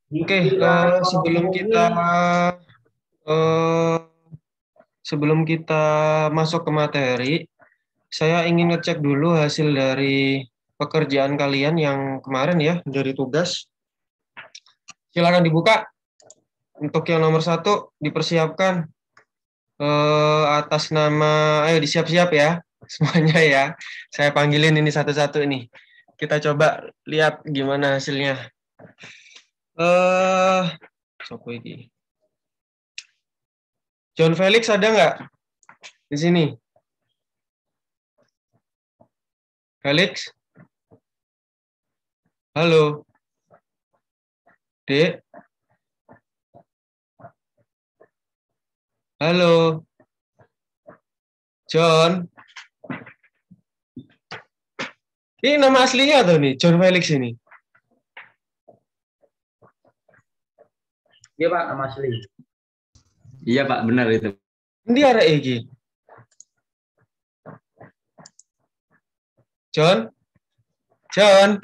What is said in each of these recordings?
Oke, eh, sebelum kita masuk ke materi, saya ingin ngecek dulu hasil dari pekerjaan kalian yang kemarin ya, dari tugas. Silakan dibuka. Untuk yang nomor satu, dipersiapkan atas nama, ayo disiap-siap ya, semuanya ya. Saya panggilin ini satu-satu ini. Kita coba lihat gimana hasilnya. Eh, Sopo ini. John Felix ada nggak di sini? Felix, halo, Dek, halo, John. Ini nama aslinya tuh nih, John Felix ini. Iya Pak, nama asli. Iya Pak, benar itu. Ini ada Egi. John, John.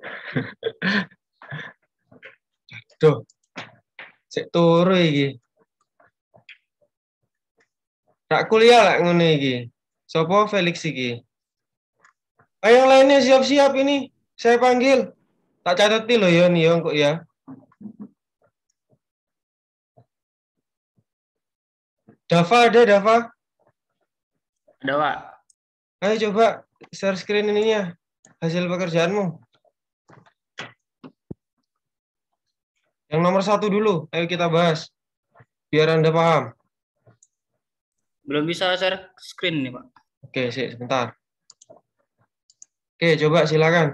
Duh, cek turu iki. Tak kuliah lah ngene iki. Sopo Felix iki? Ayo yang lainnya siap-siap ini. Saya panggil. Tak catati loh ya nih kok ya. Dava ada Dava? Ada Pak. Ayo coba share screen ininya. Hasil pekerjaanmu. Yang nomor satu dulu. Ayo kita bahas. Biar Anda paham. Belum bisa share screen nih Pak. Oke, sebentar. Oke, coba silakan.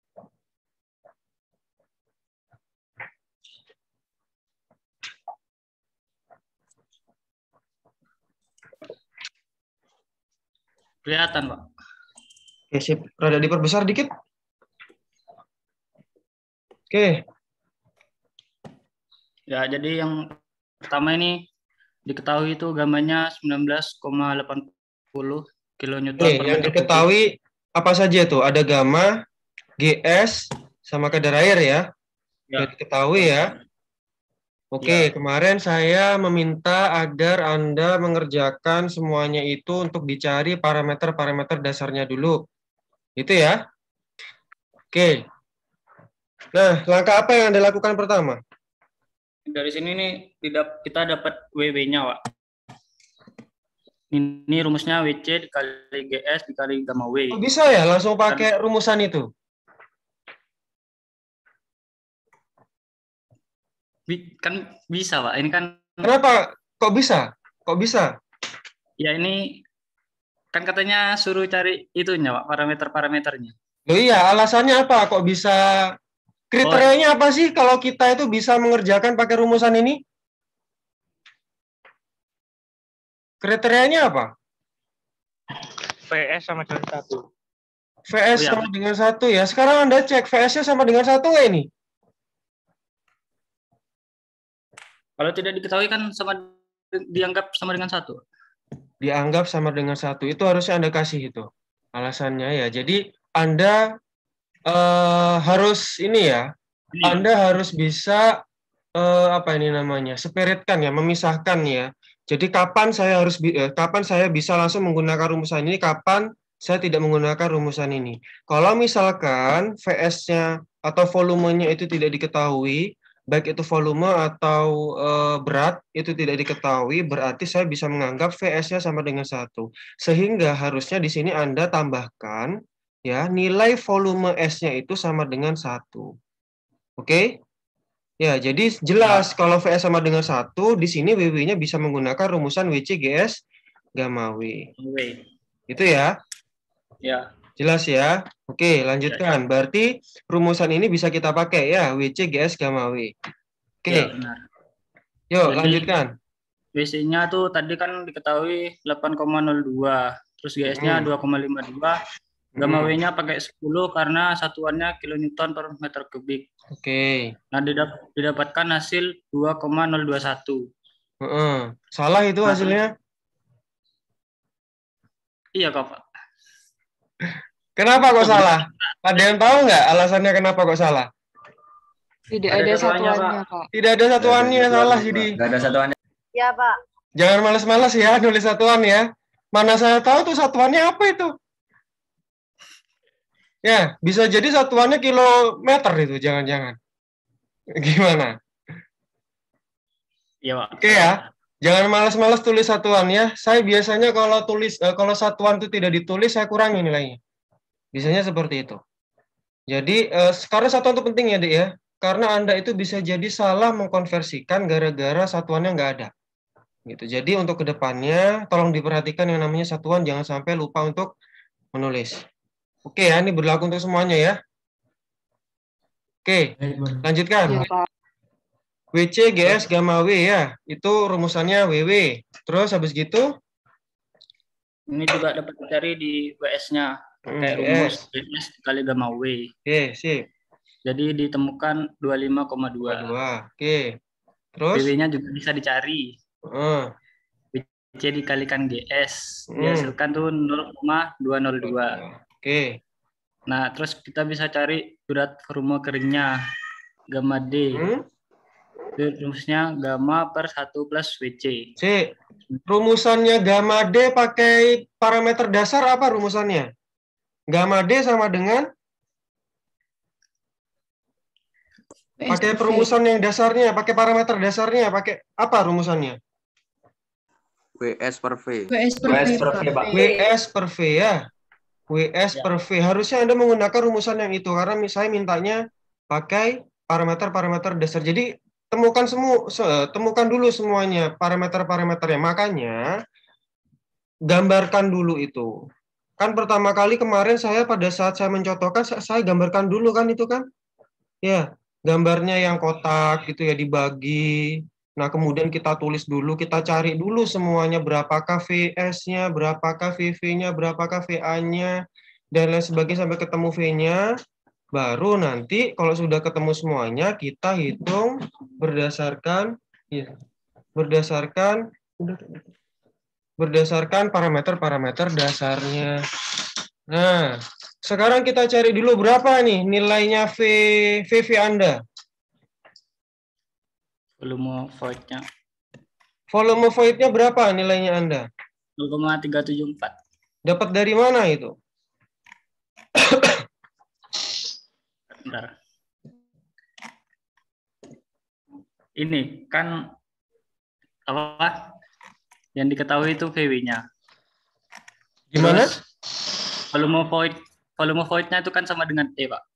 Kelihatan Pak. Oke, sip. Rada diperbesar dikit. Oke. Ya, jadi yang pertama ini diketahui itu gambarnya 19,80 kilonewton Oke, per yang meter kubik. diketahui apa saja tuh? Ada gamma, GS, sama kadar air ya. Ya. Yang diketahui ya. Oke, Ya. kemarin saya meminta agar Anda mengerjakan semuanya itu untuk dicari parameter-parameter dasarnya dulu. Itu ya. Oke. Nah, langkah apa yang Anda lakukan pertama? Dari sini nih kita dapat WW-nya Pak. Ini rumusnya WC dikali GS dikali gamma W. Oh, bisa ya langsung pakai rumusan itu? Kan bisa Pak. Ini kan Kenapa? Kok bisa? Kok bisa? ya ini kan katanya suruh cari itunya Pak, parameter-parameternya. Loh iya, alasannya apa? Kok bisa? Kriterianya apa sih kalau kita itu bisa mengerjakan pakai rumusan ini? Kriterianya apa? VS sama dengan 1. VS sama dengan 1 ya. Sekarang Anda cek VS-nya sama dengan 1 nggak ini? Kalau tidak diketahui kan dianggap sama dengan 1. Dianggap sama dengan 1. Itu harusnya Anda kasih itu. Alasannya ya. Jadi Anda harus ini ya. Anda harus bisa apa ini namanya? Spiritkan ya, memisahkan ya. Jadi kapan saya bisa langsung menggunakan rumusan ini, kapan saya tidak menggunakan rumusan ini. Kalau misalkan VS-nya atau volumenya itu tidak diketahui, baik itu volume atau berat itu tidak diketahui, berarti saya bisa menganggap VS-nya sama dengan 1. Sehingga harusnya di sini Anda tambahkan ya nilai volume S-nya itu sama dengan 1. Oke? Ya, jadi jelas kalau VS sama dengan 1, di sini WW-nya bisa menggunakan rumusan WC GS gamma W. Itu ya? Ya. Jelas ya? Oke, lanjutkan. Berarti rumusan ini bisa kita pakai ya, WC GS gamma W. Oke. Ya, benar. Yuk, jadi, lanjutkan. WC-nya tuh tadi kan diketahui 8,02, terus GS-nya 2,52, gamma W-nya pakai 10 karena satuannya kilonewton per meter kubik. Oke. Nah, didapatkan hasil 2,021. Salah itu hasilnya? Iya, kok, Pak. Kenapa kok salah? Ada yang tahu nggak alasannya kenapa kok salah? Tidak Ada ada satuannya, satuannya, Pak. Tidak ada satuannya, salah jadi. Nggak ada satuannya. Ya, Pak. Jangan males-males ya nulis satuan ya. Mana saya tahu tuh satuannya apa itu. Ya, bisa jadi satuannya kilometer itu, jangan-jangan. Gimana? Iya, Pak. Oke ya. Jangan malas-malas tulis satuan ya. Saya biasanya kalau satuan itu tidak ditulis, saya kurangi nilainya. Biasanya seperti itu. Jadi karena satuan itu penting ya, Dek ya. Karena Anda itu bisa jadi salah mengkonversikan gara-gara satuannya nggak ada. Gitu. Jadi untuk kedepannya, tolong diperhatikan yang namanya satuan, jangan sampai lupa untuk menulis. Oke ya, ini berlaku untuk semuanya ya. Oke, lanjutkan. Iya, Pak. WC, GS, gamma W ya. Itu rumusannya WW. Terus habis gitu? Ini juga dapat dicari di WS-nya. Pakai WS. rumus WS dikali gamma W. Oke, sip. Jadi ditemukan 25,2. 2. Oke. Terus? PW-nya juga bisa dicari. WC dikalikan GS. Dihasilkan tuh 0,202. Oke. Nah, terus kita bisa cari berat volume keringnya. Gamma D. Rumusnya gamma per 1 plus WC. C. Rumusannya gamma D pakai parameter dasar apa rumusannya? Gamma D sama dengan? Pakai perumusan yang dasarnya, pakai parameter dasarnya, pakai apa rumusannya? WS per V. WS per V, Pak. WS per V ya. WS per V. Harusnya Anda menggunakan rumusan yang itu karena saya mintanya pakai parameter-parameter dasar. Jadi temukan dulu semuanya parameter-parameternya. Makanya gambarkan dulu itu. Kan pertama kali kemarin saya pada saat saya mencontohkan saya gambarkan dulu kan itu kan. Ya, gambarnya yang kotak gitu ya dibagi. Nah, kemudian kita tulis dulu, kita cari dulu semuanya berapakah VS-nya, berapakah VV-nya, berapakah VA-nya, dan lain sebagainya sampai ketemu V-nya. Baru nanti kalau sudah ketemu semuanya, kita hitung berdasarkan parameter-parameter dasarnya. Nah, sekarang kita cari dulu berapa nih nilainya VV Anda. Volume void-nya. Volume void-nya berapa nilainya Anda? 0,374. Dapat dari mana itu? Bentar. Ini kan apa? Yang diketahui itu VW-nya. Gimana? Terus, volume void-nya itu kan sama dengan E, Pak.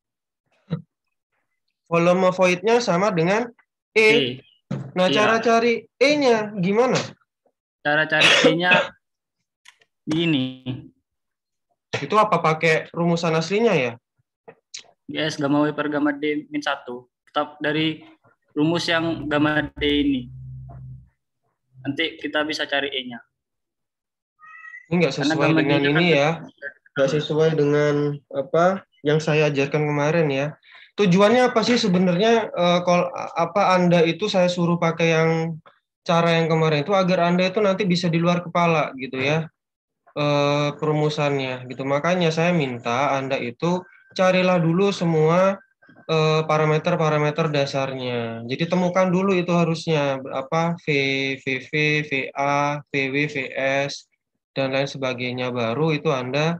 Volume void-nya sama dengan E. Nah, Iya. cara cari E-nya gimana? Cara cari E-nya ini. Itu apa pakai rumusan aslinya ya? GS gamma W per gamma D min 1. Tetap dari rumus yang gamma D ini. Nanti kita bisa cari E-nya. Ini nggak sesuai dengan ini ya. Nggak sesuai dengan apa yang saya ajarkan kemarin ya. Tujuannya apa sih sebenarnya kalau Anda itu saya suruh pakai yang cara yang kemarin itu agar Anda itu nanti bisa di luar kepala gitu ya perumusannya gitu. Makanya saya minta Anda itu carilah dulu semua parameter-parameter dasarnya. Jadi temukan dulu itu harusnya apa VV, VA, VW, VS dan lain sebagainya. Baru itu Anda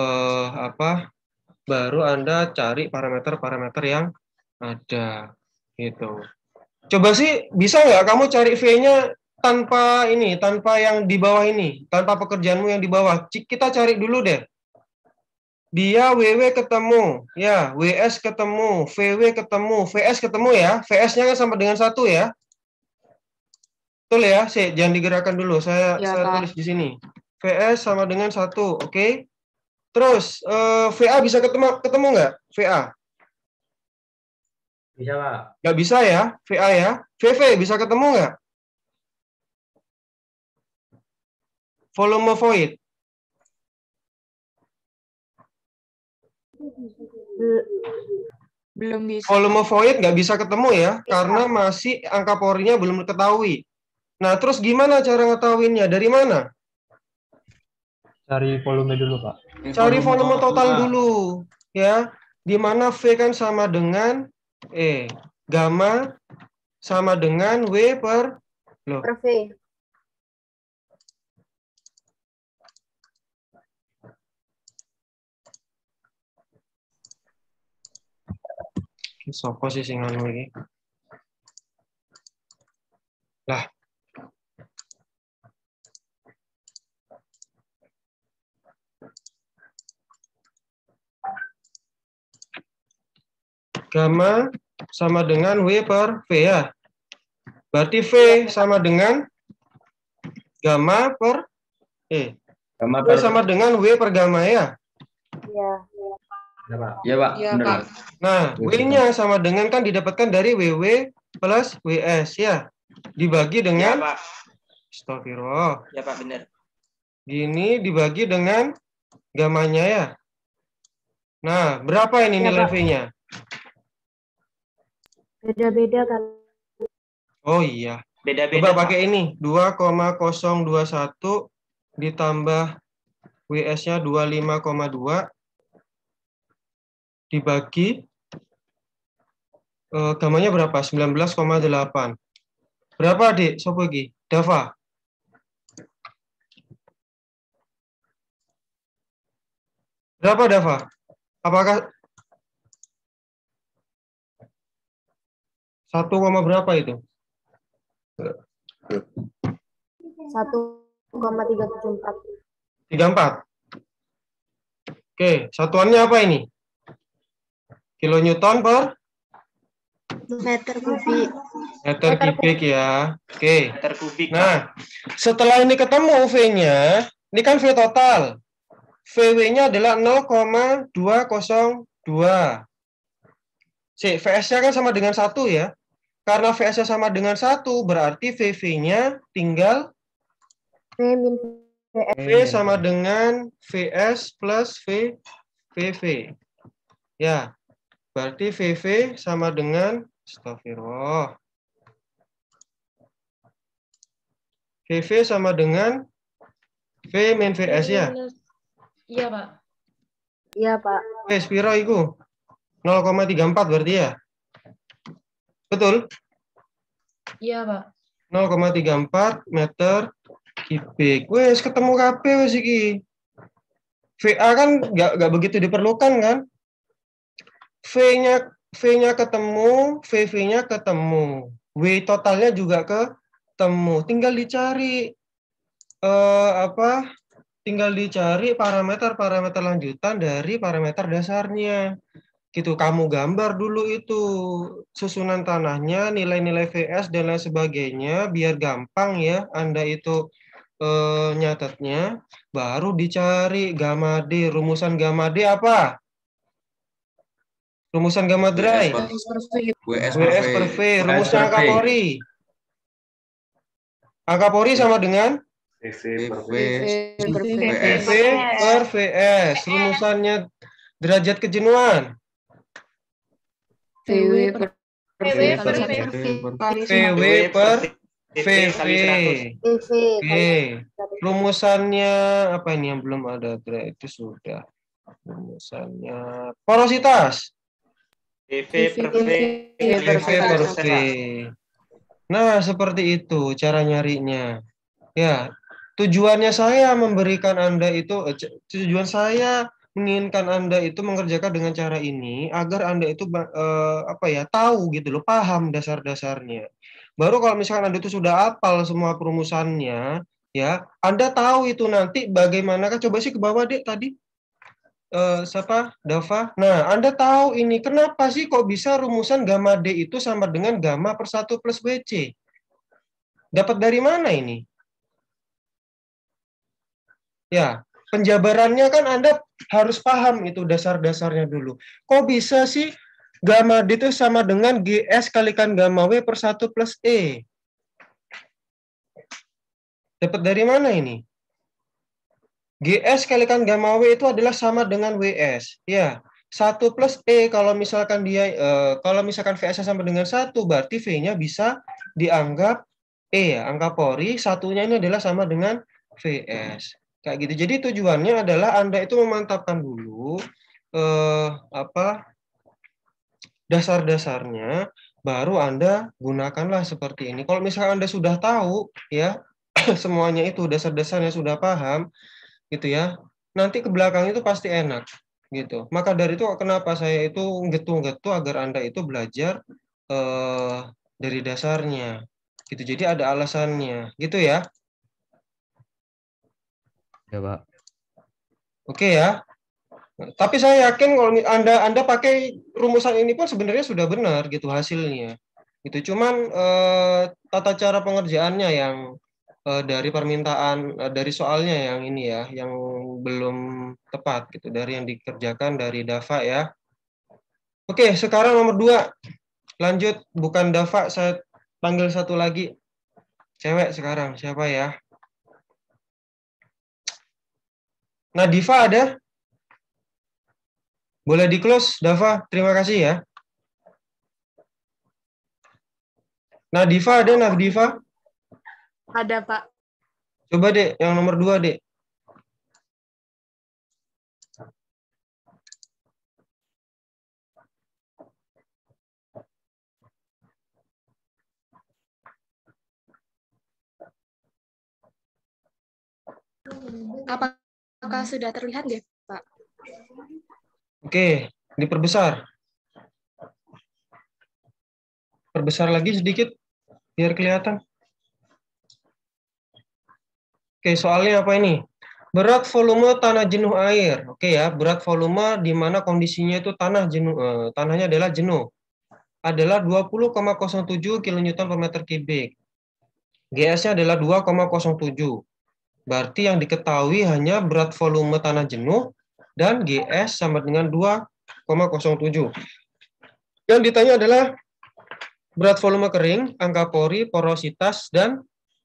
baru Anda cari parameter-parameter yang ada gitu. Coba sih bisa nggak kamu cari V-nya tanpa yang di bawah ini, tanpa pekerjaanmu yang di bawah. Kita cari dulu deh. Dia WW ketemu, ya, WS ketemu, VW ketemu, VS ketemu ya. VS-nya kan sama dengan 1 ya. Betul ya? Jangan digerakkan dulu. Saya tulis di sini. VS sama dengan 1, oke? Terus VA bisa ketemu nggak? VA? Bisa, Pak. Nggak bisa ya, VA ya. VV bisa ketemu nggak? Volume void. Belum bisa. Volume void nggak bisa ketemu ya, karena masih angka porinya belum diketahui. Nah, terus gimana cara ngetahuinnya? Dari mana? Cari volume dulu, Pak. Cari volume total dulu, ya. Di mana V kan sama dengan E. Gamma sama dengan W per loh. Per V. Sopo sih sing anu iki? Lah. Gamma sama dengan W per V ya. Berarti V sama dengan gamma per E. Gamma V sama dengan W per gamma ya. Iya. Ya, Pak. Iya, Benar, Pak. Pak. Nah, W-nya sama dengan kan didapatkan dari WW plus WS ya. Dibagi Ya, dengan Pak. Astagfirullah. Ya, Pak, benar. Gini dibagi dengan gamanya ya. Nah, berapa ini Ya, nilai Pak. V-nya? Beda-beda kan. Oh iya. Beda-beda, Coba Pak. pakai ini. 2,021 ditambah WS-nya 25,2 dibagi gamanya berapa? 19,8. Berapa, Adik? Sopo iki? Dava. Berapa, Dava? Apakah 1, berapa itu? 1,374. 34. Oke, satuannya apa ini? Kilonewton per Meter kubik. meter kubik ya. Oke. Meter kubik, Pak. Nah, setelah ini ketemu V-nya, ini kan V total. VW-nya adalah 0,202. VS-nya kan sama dengan 1 ya. Karena VS-nya sama dengan 1, berarti VV-nya tinggal V min VS. V sama dengan VS plus VV. Ya, berarti VV sama dengan astagfirullah. VV sama dengan V min VS ya. Iya, Pak. Iya, Pak. Piro iku 0,34 berarti ya. Betul? Iya, Pak. 0,34 meter kubik. Wes ketemu kabeh wes iki. VA kan nggak begitu diperlukan kan? V-nya ketemu, VV-nya ketemu. W totalnya juga ketemu. Tinggal dicari tinggal dicari parameter lanjutan dari parameter dasarnya. Gitu, kamu gambar dulu itu susunan tanahnya, nilai-nilai VS dan lain sebagainya biar gampang ya Anda itu nyatetnya, baru dicari gamma D. Rumusan gamma D apa? Rumusan gamma dry. WS WS per V. Rumusnya angka Pori. Angka Pori sama dengan PV PV per VS. Rumusannya derajat kejenuhan. PW per PW per VV. PV. Oke. Rumusannya apa ini yang belum ada? Itu sudah. Rumusannya porositas. PV per V. PV per V. Nah, seperti itu cara nyarinya. Ya, tujuan saya menginginkan Anda itu mengerjakan dengan cara ini agar Anda itu tahu gitu loh, paham dasar-dasarnya. Baru kalau misalkan Anda itu sudah hafal semua perumusannya, ya, Anda tahu itu nanti bagaimanakah, coba sih ke bawah Dek tadi. Siapa? Dava. Nah, Anda tahu ini kenapa sih kok bisa rumusan gamma D itu sama dengan gamma per 1 plus WC? Dapat dari mana ini? Ya, penjabarannya kan Anda harus paham itu dasar-dasarnya dulu. Kok bisa sih gamma D itu sama dengan GS kalikan gamma W per 1 plus E? Dapat dari mana ini? GS kalikan gamma W itu adalah sama dengan WS. Ya, 1 plus E kalau misalkan VS sama dengan 1, berarti V-nya bisa dianggap E ya, angka Pori, satunya ini adalah sama dengan VS. Kayak gitu. Jadi tujuannya adalah Anda itu memantapkan dulu dasar-dasarnya, baru Anda gunakanlah seperti ini. Kalau misalkan Anda sudah tahu, ya, semuanya itu dasar-dasarnya sudah paham, gitu ya, nanti ke belakang itu pasti enak, gitu. Maka dari itu kenapa saya itu getu-getu agar Anda itu belajar dari dasarnya, gitu. Jadi ada alasannya, gitu ya. Ya, Pak. Oke ya. Tapi saya yakin kalau Anda pakai rumusan ini pun sebenarnya sudah benar gitu hasilnya. Itu cuman tata cara pengerjaannya yang dari permintaan dari soalnya yang ini ya, yang belum tepat gitu dari yang dikerjakan dari Dava ya. Oke, sekarang nomor 2. Lanjut, bukan Dava, saya panggil satu lagi. Cewek sekarang, siapa ya? Nadifa ada? Boleh di-close, Dava. Terima kasih ya. Nadifa ada, Nadifa? Ada, Pak. Coba, Dek, yang nomor 2, Dek. Apakah sudah terlihat nggak, Pak? Oke, diperbesar. Perbesar lagi sedikit, biar kelihatan. Oke, soalnya apa ini? Berat volume tanah jenuh air. Oke ya, berat volume di mana kondisinya itu tanahnya adalah jenuh. Adalah 20,07 kN per meter kubik. GS-nya adalah 2,07. Berarti yang diketahui hanya berat volume tanah jenuh dan GS sama dengan 2,07. Yang ditanya adalah berat volume kering, angka pori, porositas, dan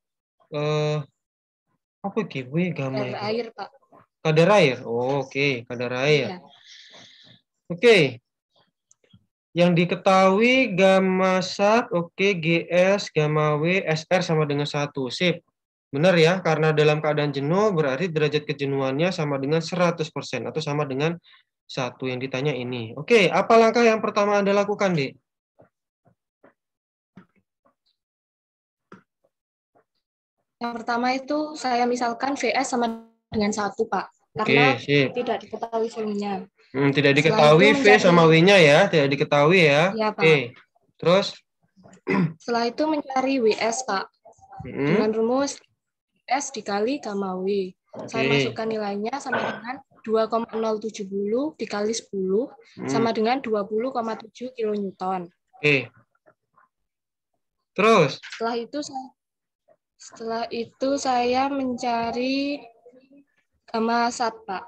apa kiwi gamma Kadar air, Pak. kadar air. Oh, oke, kadar air. Iya. Oke. Yang diketahui gamma sat, oke, GS, gamma W, SR sama dengan 1. Sip. Benar ya, karena dalam keadaan jenuh berarti derajat kejenuhannya sama dengan 100% atau sama dengan 1 yang ditanya ini. Oke, apa langkah yang pertama Anda lakukan, Dek? Yang pertama itu saya misalkan VS sama dengan 1, Pak. Oke, Karena sip. tidak diketahui volume-nya. Tidak Setelah diketahui itu V mencari- sama W-nya ya, tidak diketahui ya. Iya, Pak. Oke, terus? Setelah itu mencari WS, Pak. Dengan rumus S dikali gamma W. Saya masukkan nilainya sama dengan 2,070 dikali 10 sama dengan 20,7 kilonewton. Oke. Terus? Setelah itu saya mencari gamma sat, Pak.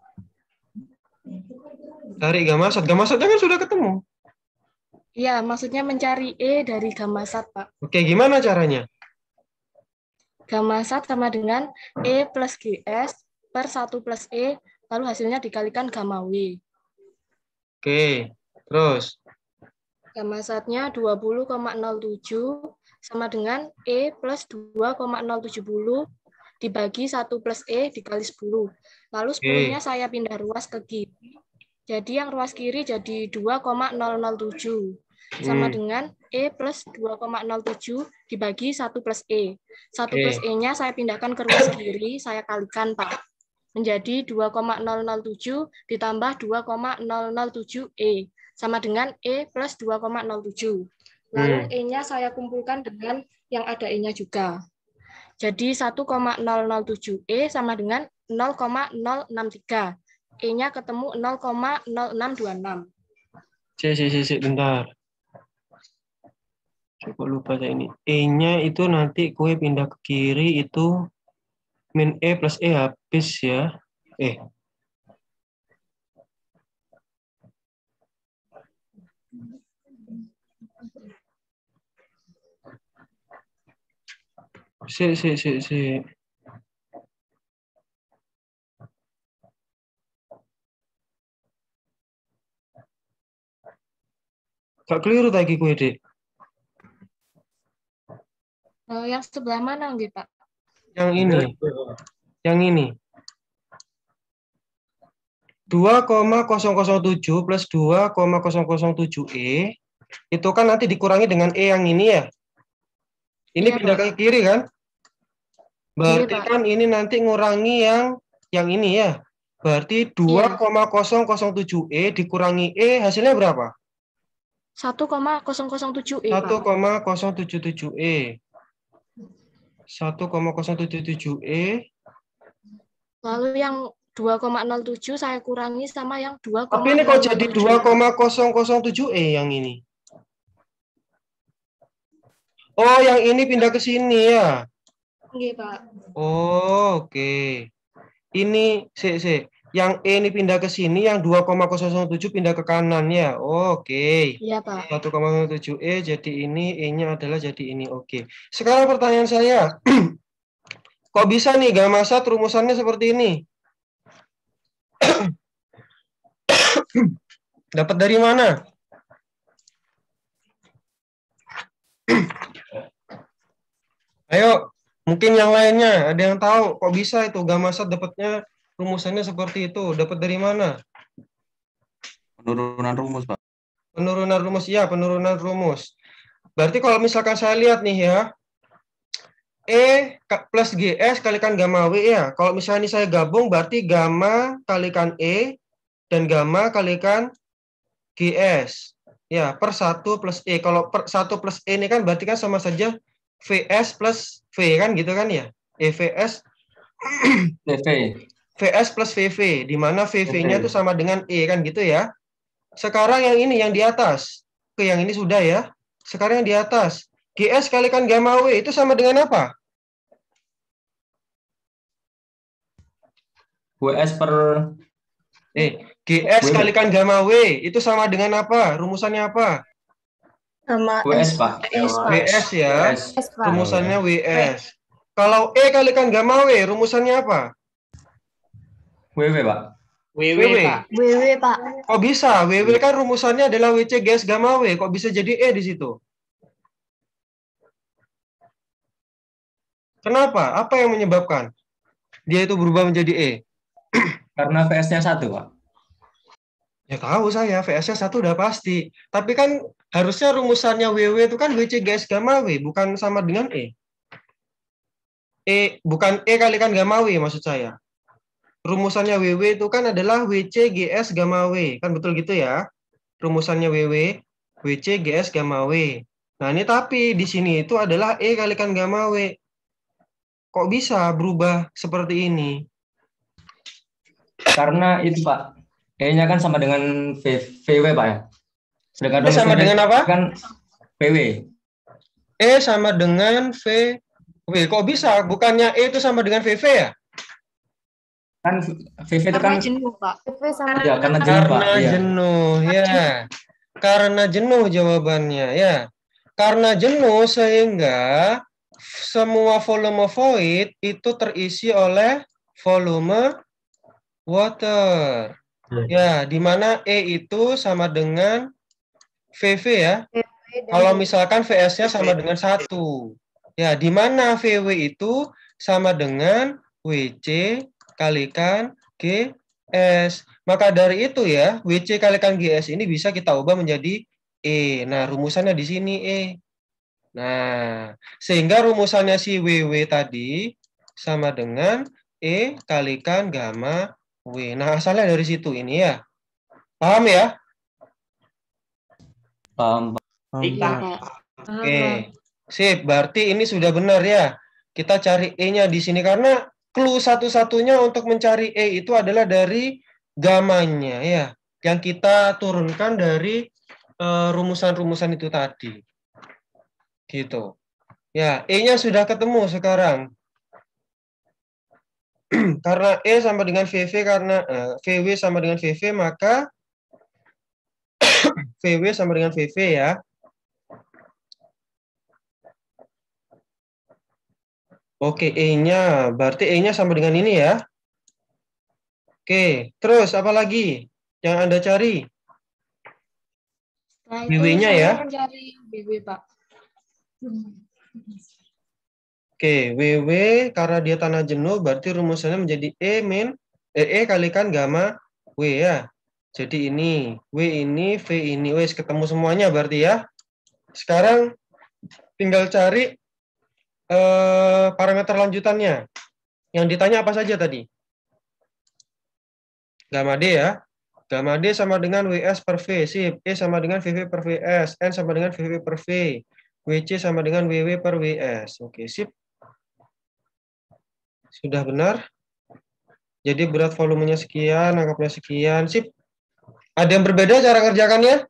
Cari gamma sat. Gamma satnya kan sudah ketemu. Iya, maksudnya mencari E dari gamma sat, Pak. Oke, gimana caranya? Gamma sat sama dengan E plus GS per 1 plus E, lalu hasilnya dikalikan gamma W. Oke, terus? Gamma satnya 20,07 sama dengan E plus 2,070 dibagi 1 plus E dikali 10. Lalu 10-nya saya pindah ruas ke kiri. Jadi yang ruas kiri jadi 2,007 sama dengan E plus 2,07 dibagi 1 plus E. 1 plus E-nya saya pindahkan ke ruas kiri, saya kalikan, Pak. Menjadi 2,007 ditambah 2,007 E. Sama dengan E plus 2,07. Lalu E-nya saya kumpulkan dengan yang ada E-nya juga. Jadi 1,007 E sama dengan 0,063. E-nya ketemu 0,0626. Bentar. Coba lupa saya ini. E-nya itu nanti kue pindah ke kiri itu min E plus E habis ya. Si. Gak keliru tadi kue, Dek. Yang sebelah mana, nggih, Pak? Yang ini. 2,007 plus 2,007E itu kan nanti dikurangi dengan E yang ini ya. Ini Iya, pindah Pak. ke kiri kan? Berarti Iya, Pak. kan ini nanti ngurangi yang ini ya. Berarti 2,007E dikurangi E hasilnya berapa? 1,007E, Pak. 1,077E. 1,077E. Lalu yang 2,07 saya kurangi sama yang 2,007. Tapi ini kok jadi 2,007E yang ini? Oh, yang ini pindah ke sini ya. Iya, Pak. Oh, oke. Ini yang E ini pindah ke sini, yang 2,007 pindah ke kanan ya. Oke. Iya, Pak. 1,07E jadi ini, E-nya adalah jadi ini. Oke. Sekarang pertanyaan saya, kok bisa nih gamma sat rumusannya seperti ini? Dapat dari mana? Ayo, mungkin yang lainnya ada yang tahu kok bisa itu gamma sat dapatnya rumusannya seperti itu? Dapat dari mana? Penurunan rumus, Pak. Penurunan rumus, ya, penurunan rumus. Berarti kalau misalkan saya lihat nih ya, E plus GS kalikan gamma W ya. Kalau misalnya ini saya gabung, berarti gamma kalikan E dan gamma kalikan GS. Ya, per 1 plus E. Kalau per 1 plus E ini kan berarti kan sama saja VS plus V kan gitu kan ya? VS VS plus VV, di mana VV-nya itu sama dengan E kan gitu ya. Sekarang yang ini yang di atas. Oke, yang ini sudah ya. Sekarang yang di atas. GS kalikan gamma W itu sama dengan apa? WS per GS W. kalikan gamma W itu sama dengan apa? Rumusannya apa? Sama WS, Pak. WS ya. WS. Rumusannya WS. Kalau E kalikan gamma W, rumusannya apa? WW, Pak. WW, Pak. WW, Pak. Kok bisa? WW kan rumusannya adalah WC GS gamma W. Kok bisa jadi E di situ? Kenapa? Apa yang menyebabkan dia itu berubah menjadi E? Karena VS-nya 1, Pak. Ya tahu saya, VS-nya 1 udah pasti. Tapi kan harusnya rumusannya WW itu kan WC GS gamma W, bukan sama dengan E. Bukan E kalikan gamma W maksud saya. Rumusannya WW itu kan adalah WC GS gamma W. Kan betul gitu ya? Rumusannya WW, WC GS gamma W. Nah ini tapi di sini itu adalah E kalikan gamma W. Kok bisa berubah seperti ini? Karena itu, Pak. E-nya kan sama dengan VW, Pak ya. Sedangkan E sama VW dengan apa? Kan VW. E sama dengan VW. Kok bisa? Bukannya E itu sama dengan VV ya? Kan VV itu kan Karena jenuh, Pak. ya karena jenuh, Pak. Karena Iya. jenuh, ya. Karena jenuh jawabannya, ya. Karena jenuh sehingga semua volume void itu terisi oleh volume water. Ya, di mana E itu sama dengan VV ya. Kalau misalkan VS-nya sama dengan 1. Ya, di mana VW itu sama dengan WC kalikan GS. Maka dari itu ya, WC kalikan GS ini bisa kita ubah menjadi E. Nah, rumusannya di sini E. Nah, sehingga rumusannya si WW tadi sama dengan E kalikan gamma W. Nah, asalnya dari situ ini ya. Paham ya? Pak. Iya, Pak. Oke. Sip, berarti ini sudah benar ya. Kita cari E-nya di sini karena clue satu-satunya untuk mencari E itu adalah dari gamanya ya, yang kita turunkan dari rumusan-rumusan itu tadi. Gitu. Ya, E-nya sudah ketemu sekarang. Karena E sama dengan VV, karena VW sama dengan VV, maka VW sama dengan VV ya. Oke, E-nya. Berarti E-nya sama dengan ini ya. Oke, terus apa lagi yang Anda cari? Nah, WW-nya ya. Mencari WW, Pak. Oke, WW karena dia tanah jenuh berarti rumusannya menjadi E kalikan gamma W ya. Jadi ini, W ini, V ini, wes ketemu semuanya berarti ya. Sekarang tinggal cari parameter lanjutannya. Yang ditanya apa saja tadi? Gamma D ya. Gamma D sama dengan WS per V, sip. E sama dengan VV per VS, N sama dengan VV per V, WC sama dengan WW per WS. Oke, sip. Sudah benar. Jadi berat volumenya sekian, anggapnya sekian, sip. Ada yang berbeda cara kerjakannya?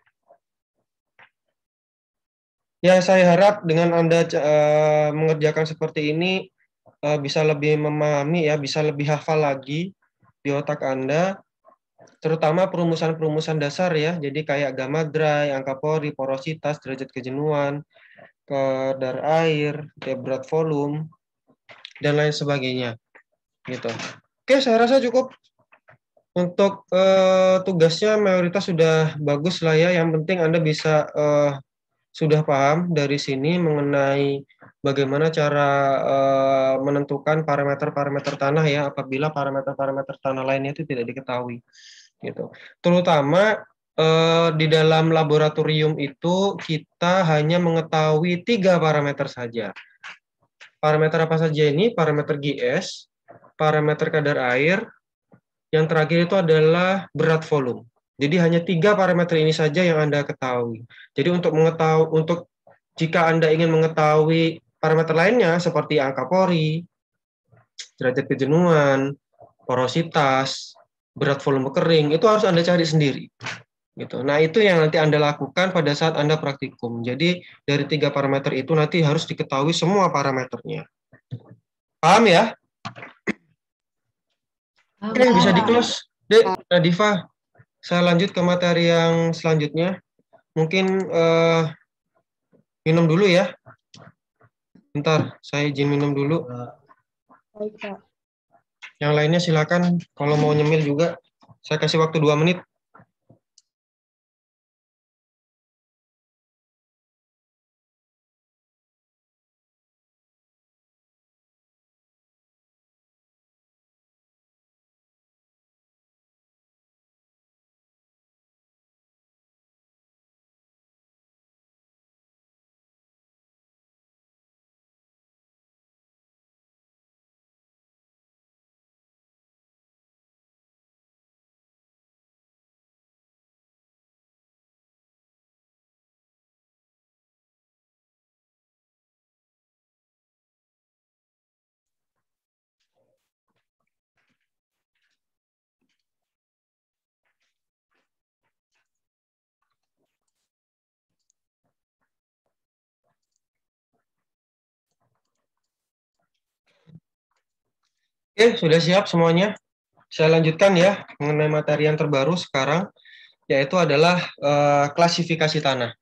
Ya, saya harap dengan Anda mengerjakan seperti ini bisa lebih memahami ya, bisa lebih hafal lagi di otak Anda, terutama perumusan-perumusan dasar ya. Jadi kayak gamma dry, angka pori, porositas, derajat kejenuhan, kadar air, berat volume, dan lain sebagainya. Gitu. Oke, saya rasa cukup. Untuk tugasnya mayoritas sudah bagus lah ya. Yang penting Anda bisa sudah paham dari sini mengenai bagaimana cara menentukan parameter-parameter tanah ya apabila parameter-parameter tanah lainnya itu tidak diketahui. Gitu. Terutama di dalam laboratorium itu kita hanya mengetahui 3 parameter saja. Parameter apa saja ini? Parameter GS, parameter kadar air, yang terakhir itu adalah berat volume. Jadi hanya 3 parameter ini saja yang Anda ketahui. Jadi untuk jika Anda ingin mengetahui parameter lainnya seperti angka pori, derajat kejenuhan, porositas, berat volume kering, itu harus Anda cari sendiri. Gitu. Nah, itu yang nanti Anda lakukan pada saat Anda praktikum. Jadi dari 3 parameter itu nanti harus diketahui semua parameternya. Paham ya? Oke, bisa di-close. Dek, Nadifa, saya lanjut ke materi yang selanjutnya. Mungkin minum dulu ya. Bentar, saya izin minum dulu. Baik, Pak. Yang lainnya silakan, kalau mau nyemil juga. Saya kasih waktu 2 menit. Oke, sudah siap semuanya. Saya lanjutkan ya mengenai materi yang terbaru sekarang, yaitu adalah klasifikasi tanah.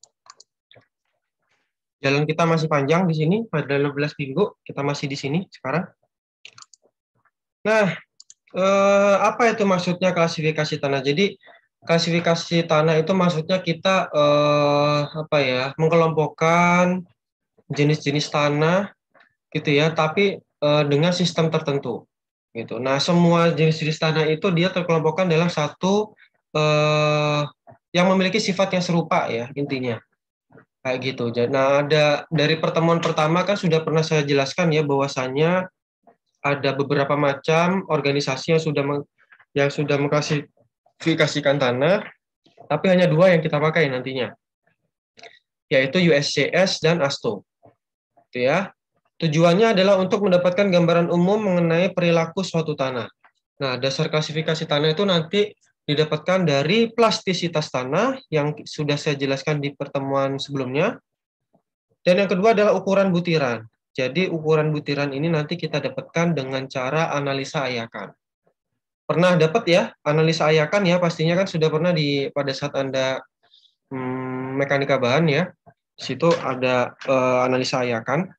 Jalan kita masih panjang di sini, pada 15 minggu kita masih di sini sekarang. Nah, apa itu maksudnya klasifikasi tanah? Jadi klasifikasi tanah itu maksudnya kita mengelompokkan jenis-jenis tanah gitu ya, tapi dengan sistem tertentu gitu. Nah, semua jenis-jenis tanah itu dia terkelompokkan dalam satu yang memiliki sifat yang serupa ya intinya. Kayak gitu. Nah, ada dari pertemuan pertama kan sudah pernah saya jelaskan ya bahwasannya ada beberapa macam organisasi yang sudah mengklasifikasikan tanah, tapi hanya 2 yang kita pakai nantinya, yaitu USCS dan ASTO. Itu ya. Tujuannya adalah untuk mendapatkan gambaran umum mengenai perilaku suatu tanah. Nah, dasar klasifikasi tanah itu nanti didapatkan dari plastisitas tanah yang sudah saya jelaskan di pertemuan sebelumnya. Dan yang kedua adalah ukuran butiran. Jadi ukuran butiran ini nanti kita dapatkan dengan cara analisa ayakan. Pernah dapat ya analisa ayakan ya, pastinya kan sudah pernah pada saat Anda mekanika bahan ya. Di situ ada analisa ayakan.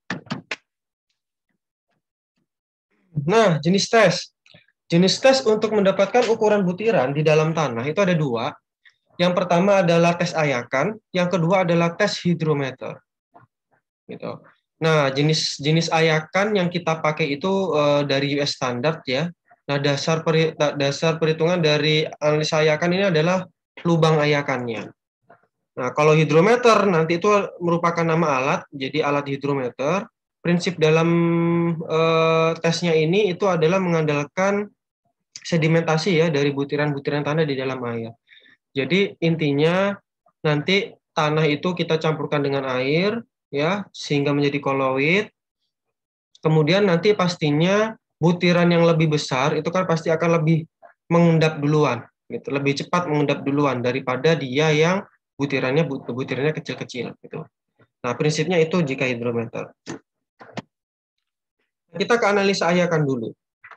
Nah, jenis tes. Jenis tes untuk mendapatkan ukuran butiran di dalam tanah itu ada 2. Yang pertama adalah tes ayakan, yang kedua adalah tes hidrometer. Gitu. Nah, jenis ayakan yang kita pakai itu dari US standard ya. Nah, dasar perhitungan dari analisa ayakan ini adalah lubang ayakannya. Nah, kalau hidrometer nanti itu merupakan nama alat, jadi alat hidrometer. Prinsip dalam tesnya ini itu adalah mengandalkan sedimentasi ya dari butiran-butiran tanah di dalam air. Jadi intinya nanti tanah itu kita campurkan dengan air ya sehingga menjadi koloid. Kemudian nanti pastinya butiran yang lebih besar itu kan pasti akan lebih mengendap duluan, gitu. Lebih cepat mengendap duluan daripada dia yang butirannya kecil-kecil, gitu. Nah, prinsipnya itu jika hidrometer. Kita ke analisa ayakan dulu.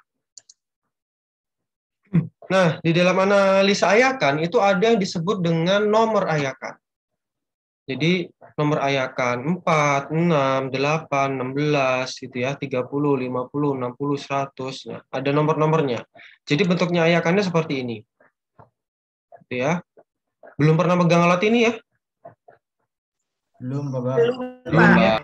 Nah, di dalam analisa ayakan itu ada yang disebut dengan nomor ayakan. Jadi nomor ayakan 4, 6, 8, 16 gitu ya, 30, 50, 60, 100. Nah, ada nomor-nomornya. Jadi bentuknya ayakannya seperti ini. Gitu ya. Belum pernah megang alat ini ya? Belum, Bapak. Belum, Pak.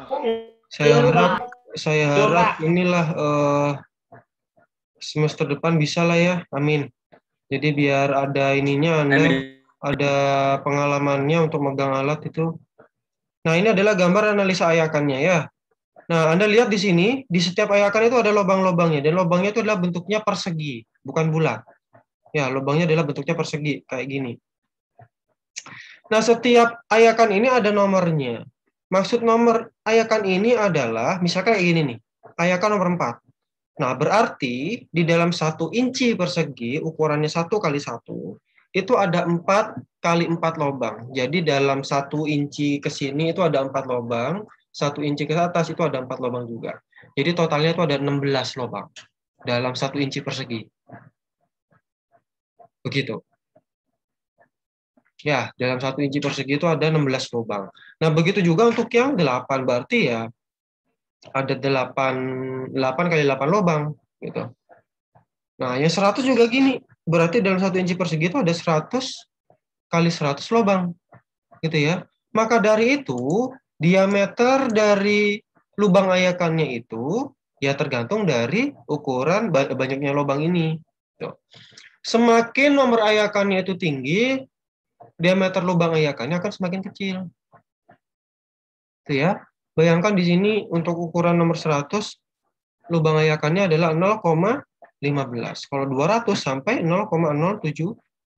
Saya harap inilah semester depan bisa lah ya. Amin. Jadi biar ada ininya, Anda ada pengalamannya untuk megang alat itu. Nah, ini adalah gambar analisa ayakannya ya. Nah, Anda lihat di sini, di setiap ayakan itu ada lubang-lubangnya, dan lubangnya itu adalah bentuknya persegi, bukan bulat. Ya, lubangnya adalah bentuknya persegi, kayak gini. Nah, setiap ayakan ini ada nomornya. Maksud nomor ayakan ini adalah, misalkan kayak gini nih, ayakan nomor 4. Nah, berarti di dalam 1 inci persegi, ukurannya 1 kali 1, itu ada 4 kali 4 lubang. Jadi dalam 1 inci ke sini itu ada 4 lubang, 1 inci ke atas itu ada 4 lubang juga. Jadi totalnya itu ada 16 lubang dalam 1 inci persegi. Begitu. Ya, dalam 1 inci persegi itu ada 16 lubang. Nah, begitu juga untuk yang 8, berarti ya ada 8 kali 8 lubang gitu. Nah, yang 100 juga gini. Berarti dalam 1 inci persegi itu ada 100 kali 100 lubang. Gitu ya. Maka dari itu, diameter dari lubang ayakannya itu ya tergantung dari ukuran banyaknya lubang ini. Tuh. Semakin nomor ayakannya itu tinggi, diameter lubang ayakannya akan semakin kecil. Itu ya. Bayangkan di sini untuk ukuran nomor 100, lubang ayakannya adalah 0,15. Kalau 200 sampai 0,075.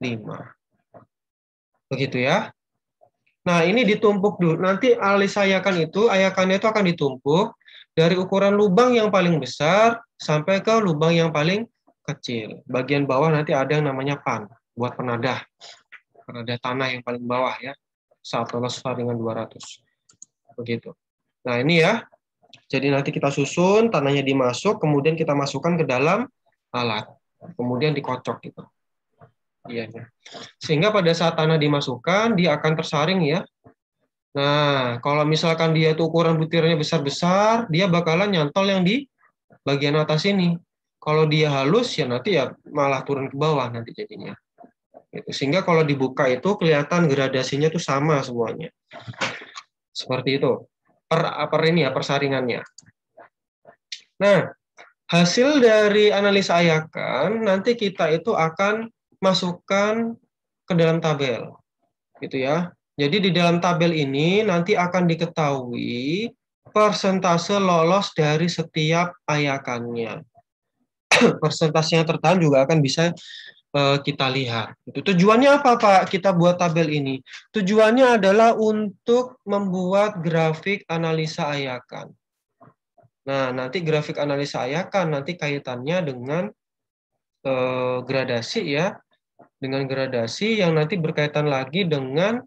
Begitu ya. Nah, ini ditumpuk dulu. Nanti analisa ayakannya itu akan ditumpuk dari ukuran lubang yang paling besar sampai ke lubang yang paling kecil. Bagian bawah nanti ada yang namanya pan, buat penadah. Penadah tanah yang paling bawah ya. 1 dengan 200. Begitu. Nah, ini ya. Jadi nanti kita susun, tanahnya dimasuk, kemudian kita masukkan ke dalam alat. Kemudian dikocok gitu. Iya. Sehingga pada saat tanah dimasukkan, dia akan tersaring ya. Nah, kalau misalkan dia itu ukuran butirannya besar-besar, dia bakalan nyantol yang di bagian atas ini. Kalau dia halus, ya nanti ya malah turun ke bawah nanti jadinya. Sehingga kalau dibuka itu kelihatan gradasinya itu sama semuanya. Seperti itu. Persaringannya. Nah, hasil dari analisa ayakan nanti kita itu akan masukkan ke dalam tabel. Gitu ya. Jadi di dalam tabel ini nanti akan diketahui persentase lolos dari setiap ayakannya. Persentase yang tertahan juga akan bisa kita lihat. Tujuannya apa, Pak? Kita buat tabel ini. Tujuannya adalah untuk membuat grafik analisa ayakan. Nah, nanti grafik analisa ayakan nanti kaitannya dengan gradasi ya, dengan gradasi yang nanti berkaitan lagi dengan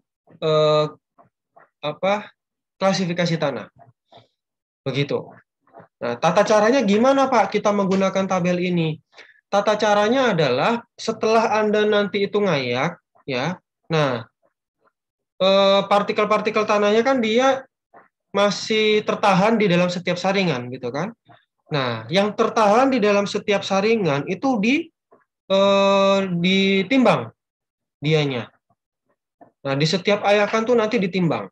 klasifikasi tanah. Begitu. Nah, tata caranya gimana, Pak? Kita menggunakan tabel ini. Tata caranya adalah setelah Anda nanti itu ngayak, ya. Nah, partikel-partikel tanahnya kan dia masih tertahan di dalam setiap saringan, gitu kan? Nah, yang tertahan di dalam setiap saringan itu ditimbang dianya. Nah, di setiap ayakan tuh nanti ditimbang.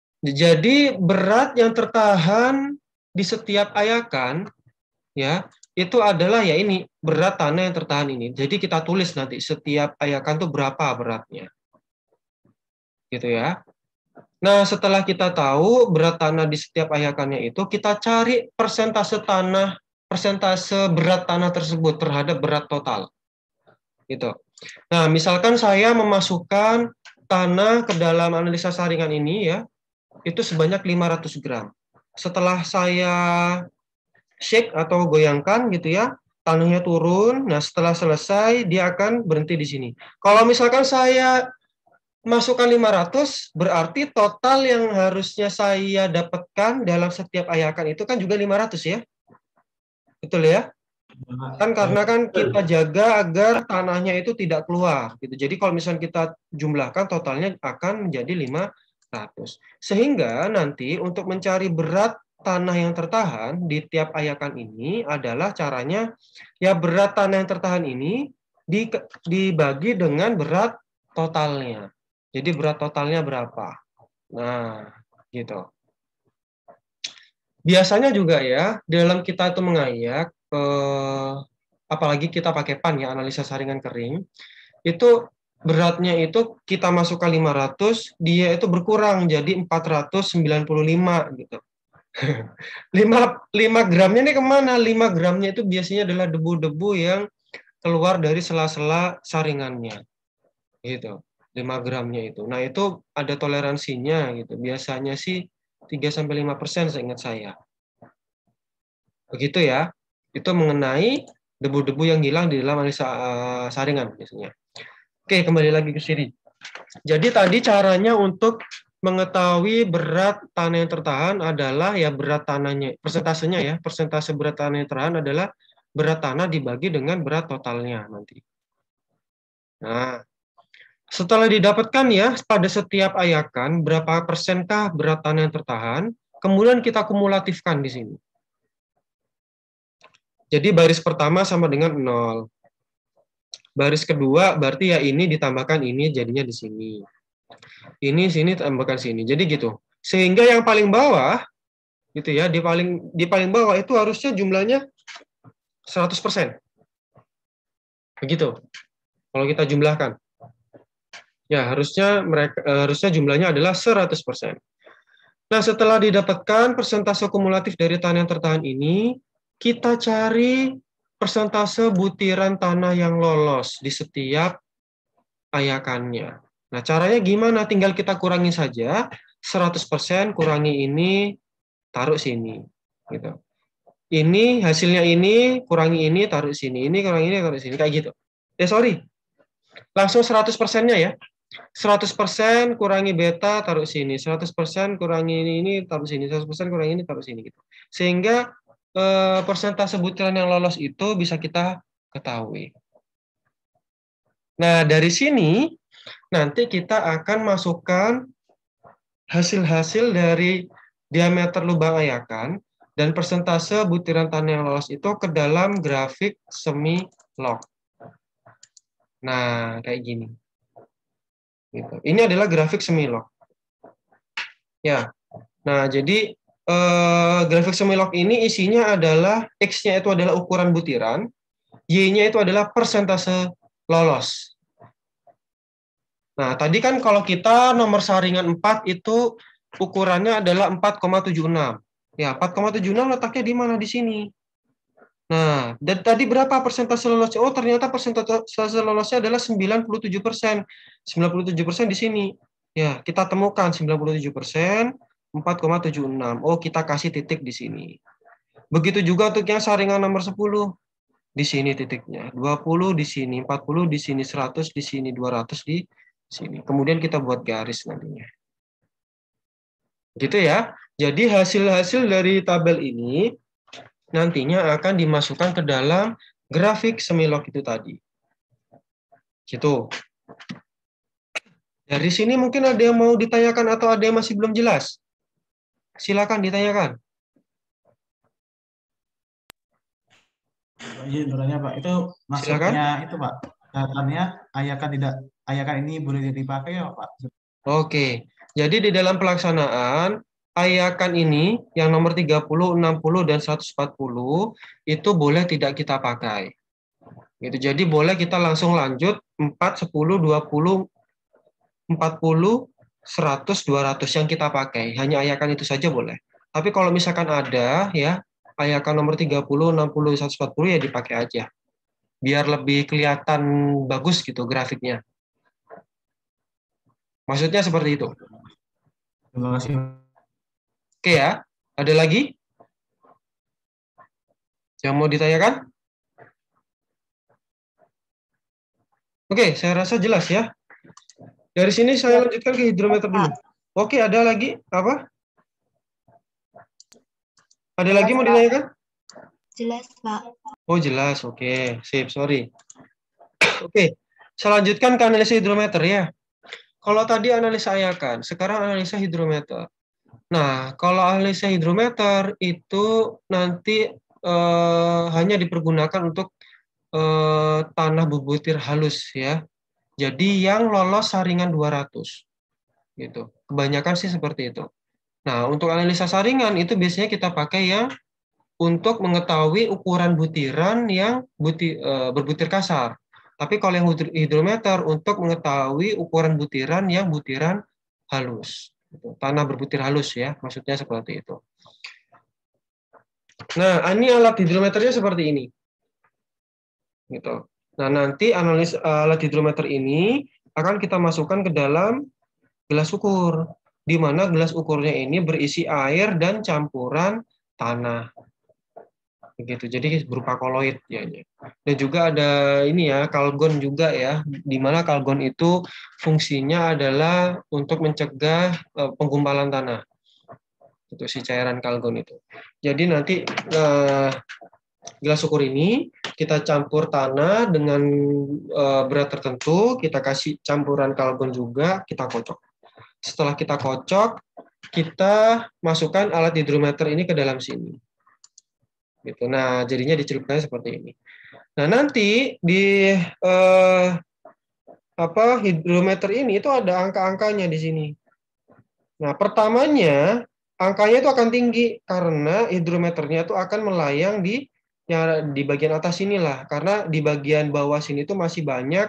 Jadi berat yang tertahan di setiap ayakan, ya, itu adalah ya ini berat tanah yang tertahan ini. Jadi kita tulis nanti setiap ayakan tuh berapa beratnya. Gitu ya. Nah, setelah kita tahu berat tanah di setiap ayakannya itu, kita cari persentase berat tanah tersebut terhadap berat total. Gitu. Nah, misalkan saya memasukkan tanah ke dalam analisa saringan ini ya, itu sebanyak 500 gram. Setelah saya shake atau goyangkan gitu ya, tanahnya turun. Nah, setelah selesai dia akan berhenti di sini. Kalau misalkan saya masukkan 500, berarti total yang harusnya saya dapatkan dalam setiap ayakan itu kan juga 500 ya. Betul ya? Kan karena kan kita jaga agar tanahnya itu tidak keluar gitu. Jadi kalau misalnya kita jumlahkan totalnya akan menjadi 500. Sehingga nanti untuk mencari berat tanah yang tertahan di tiap ayakan ini adalah caranya ya berat tanah yang tertahan ini dibagi dengan berat totalnya. Jadi berat totalnya berapa? Nah, gitu. Biasanya juga ya, dalam kita itu mengayak, apalagi kita pakai PAN ya, analisa saringan kering, itu beratnya itu kita masukkan 500, dia itu berkurang jadi 495 gitu. 5 gramnya ini kemana? 5 gramnya itu biasanya adalah debu-debu yang keluar dari sela-sela saringannya. Gitu. 5 gramnya itu. Nah, itu ada toleransinya gitu. Biasanya sih 3-5% seingat saya. Begitu ya. Itu mengenai debu-debu yang hilang di dalam analisa saringan biasanya. Oke, kembali lagi ke sini. Jadi tadi caranya untuk mengetahui berat tanah yang tertahan adalah ya berat tanahnya, persentasenya ya, persentase berat tanah yang tertahan adalah berat tanah dibagi dengan berat totalnya nanti. Nah, setelah didapatkan ya pada setiap ayakan berapa persenkah berat tanah yang tertahan, kemudian kita kumulatifkan di sini. Jadi baris pertama sama dengan 0. Baris kedua berarti ya ini ditambahkan ini jadinya di sini. Ini sini tambahkan sini. Jadi gitu. Sehingga yang paling bawah gitu ya, di paling bawah itu harusnya jumlahnya 100%. Begitu. Kalau kita jumlahkan. Ya, harusnya jumlahnya adalah 100%. Nah, setelah didapatkan persentase kumulatif dari tanah yang tertahan ini, kita cari persentase butiran tanah yang lolos di setiap ayakannya. Nah, caranya gimana? Tinggal kita kurangi saja. 100% kurangi ini, taruh sini. Gitu. Ini, hasilnya ini, kurangi ini, taruh sini. Ini, kurangi ini, taruh sini. Kayak gitu. Langsung 100%-nya ya. 100% kurangi beta, taruh sini. 100% kurangi ini, taruh sini. 100% kurangi ini, taruh sini. Gitu. Sehingga persentase butiran yang lolos itu bisa kita ketahui. Nah, dari sini, nanti kita akan masukkan hasil-hasil dari diameter lubang ayakan dan persentase butiran tanah yang lolos itu ke dalam grafik semi-log. Nah, kayak gini. Gitu. Ini adalah grafik semi-log. Ya. Nah, jadi grafik semi-log ini isinya adalah X-nya itu adalah ukuran butiran, Y-nya itu adalah persentase lolos. Nah, tadi kan kalau kita nomor saringan 4 itu ukurannya adalah 4,76. Ya, 4,76 letaknya di mana? Di sini. Nah, dan tadi berapa persentase lolosnya? Oh, ternyata persentase lolosnya adalah 97%. 97% di sini. Ya, kita temukan 97%, 4,76. Oh, kita kasih titik di sini. Begitu juga untuk yang saringan nomor 10. Di sini titiknya. 20 di sini, 40 di sini, 100 di sini, 200 di sini. Kemudian kita buat garis nantinya. Gitu ya. Jadi hasil-hasil dari tabel ini nantinya akan dimasukkan ke dalam grafik semi-log itu tadi. Gitu. Dari sini mungkin ada yang mau ditanyakan atau ada yang masih belum jelas? Silakan ditanyakan. Iya, bertanya Pak. Itu maksudnya itu Pak. Katanya ayakan ini boleh dipakai ya Pak? Oke. Jadi di dalam pelaksanaan ayakan ini yang nomor 30, 60 dan 140 itu boleh tidak kita pakai. Gitu. Jadi boleh kita langsung lanjut 4, 10, 20, 40, 100, 200 yang kita pakai. Hanya ayakan itu saja boleh. Tapi kalau misalkan ada ya ayakan nomor 30, 60, 140 ya dipakai aja. Biar lebih kelihatan bagus gitu grafiknya. Maksudnya seperti itu. Terima kasih. Oke ya. Ada lagi yang mau ditanyakan? Oke, saya rasa jelas ya. Dari sini saya lanjutkan ke hidrometer dulu. Oke, ada lagi apa? Ada lagi mau ditanyakan? Jelas, Pak. Oh, jelas. Oke, sip, sorry. Oke, saya lanjutkan ke analisa hidrometer ya. Kalau tadi analisa ayakan, sekarang analisa hidrometer. Nah, kalau analisa hidrometer itu nanti hanya dipergunakan untuk tanah berbutir halus ya. Jadi yang lolos saringan 200. Gitu. Kebanyakan sih seperti itu. Nah, untuk analisa saringan itu biasanya kita pakai yang untuk mengetahui ukuran butiran yang berbutir kasar. Tapi kalau yang hidrometer untuk mengetahui ukuran butiran yang butiran halus. Tanah berbutir halus ya, maksudnya seperti itu. Nah, ini alat hidrometernya seperti ini. Gitu. Nah, nanti analis alat hidrometer ini akan kita masukkan ke dalam gelas ukur, di mana gelas ukurnya ini berisi air dan campuran tanah. Begitu. Jadi berupa koloid ya. Dan juga ada ini ya, kalgon juga ya, di mana kalgon itu fungsinya adalah untuk mencegah penggumpalan tanah. Itu si cairan kalgon itu. Jadi nanti gelas ukur ini kita campur tanah dengan berat tertentu, kita kasih campuran kalgon juga, kita kocok. Setelah kita kocok, kita masukkan alat hidrometer ini ke dalam sini. Gitu. Nah, jadinya dicelupkannya seperti ini. Nah, nanti di hidrometer ini itu ada angka-angkanya di sini. Nah, pertamanya angkanya itu akan tinggi karena hidrometernya itu akan melayang di bagian atas sinilah, karena di bagian bawah sini itu masih banyak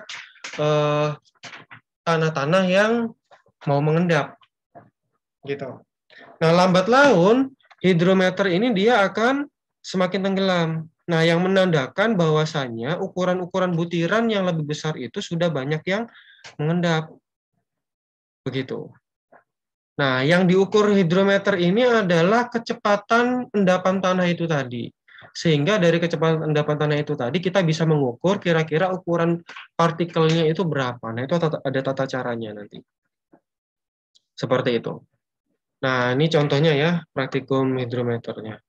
tanah-tanah yang mau mengendap. Gitu. Nah, lambat laun hidrometer ini dia akan semakin tenggelam. Nah, yang menandakan bahwasannya ukuran-ukuran butiran yang lebih besar itu sudah banyak yang mengendap. Begitu. Nah, yang diukur hidrometer ini adalah kecepatan endapan tanah itu tadi. Sehingga dari kecepatan endapan tanah itu tadi kita bisa mengukur kira-kira ukuran partikelnya itu berapa. Nah, itu ada tata caranya nanti. Seperti itu. Nah, ini contohnya ya, praktikum hidrometernya.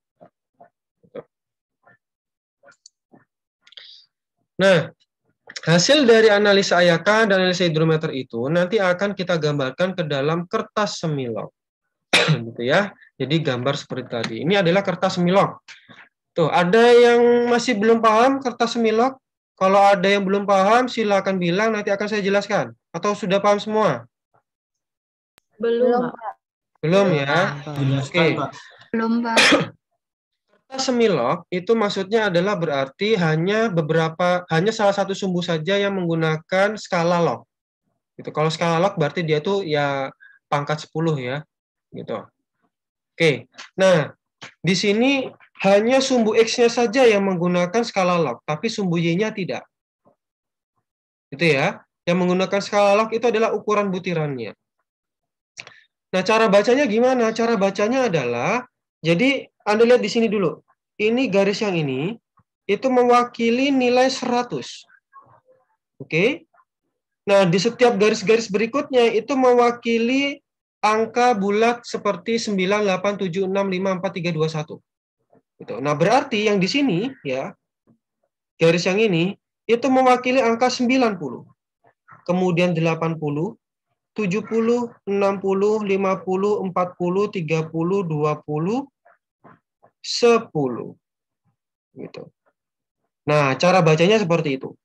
Nah, hasil dari analisa ayakan dan analisa hidrometer itu nanti akan kita gambarkan ke dalam kertas semilok. Gitu ya. Jadi gambar seperti tadi. Ini adalah kertas semilok. Tuh, ada yang masih belum paham kertas semilok? Kalau ada yang belum paham, silakan bilang, nanti akan saya jelaskan. Atau sudah paham semua? Belum, Pak. Belum ya? Jelaskan, Pak. Belum, Pak. Kertas semilok itu maksudnya adalah berarti hanya salah satu sumbu saja yang menggunakan skala log. Gitu. Kalau skala log berarti dia tuh ya pangkat 10 ya. Gitu. Oke. Nah, di sini hanya sumbu X-nya saja yang menggunakan skala log, tapi sumbu Y-nya tidak. Gitu ya. Yang menggunakan skala log itu adalah ukuran butirannya. Nah, cara bacanya gimana? Cara bacanya adalah, jadi Anda lihat di sini dulu. Ini garis yang ini, itu mewakili nilai 100. Oke? Nah, di setiap garis-garis berikutnya itu mewakili angka bulat seperti 987654321. Gitu. Nah, berarti yang di sini, ya, garis yang ini, itu mewakili angka 90. Kemudian 80, 70, 60, 50, 40, 30, 20, 10. Gitu. Nah, cara bacanya seperti itu.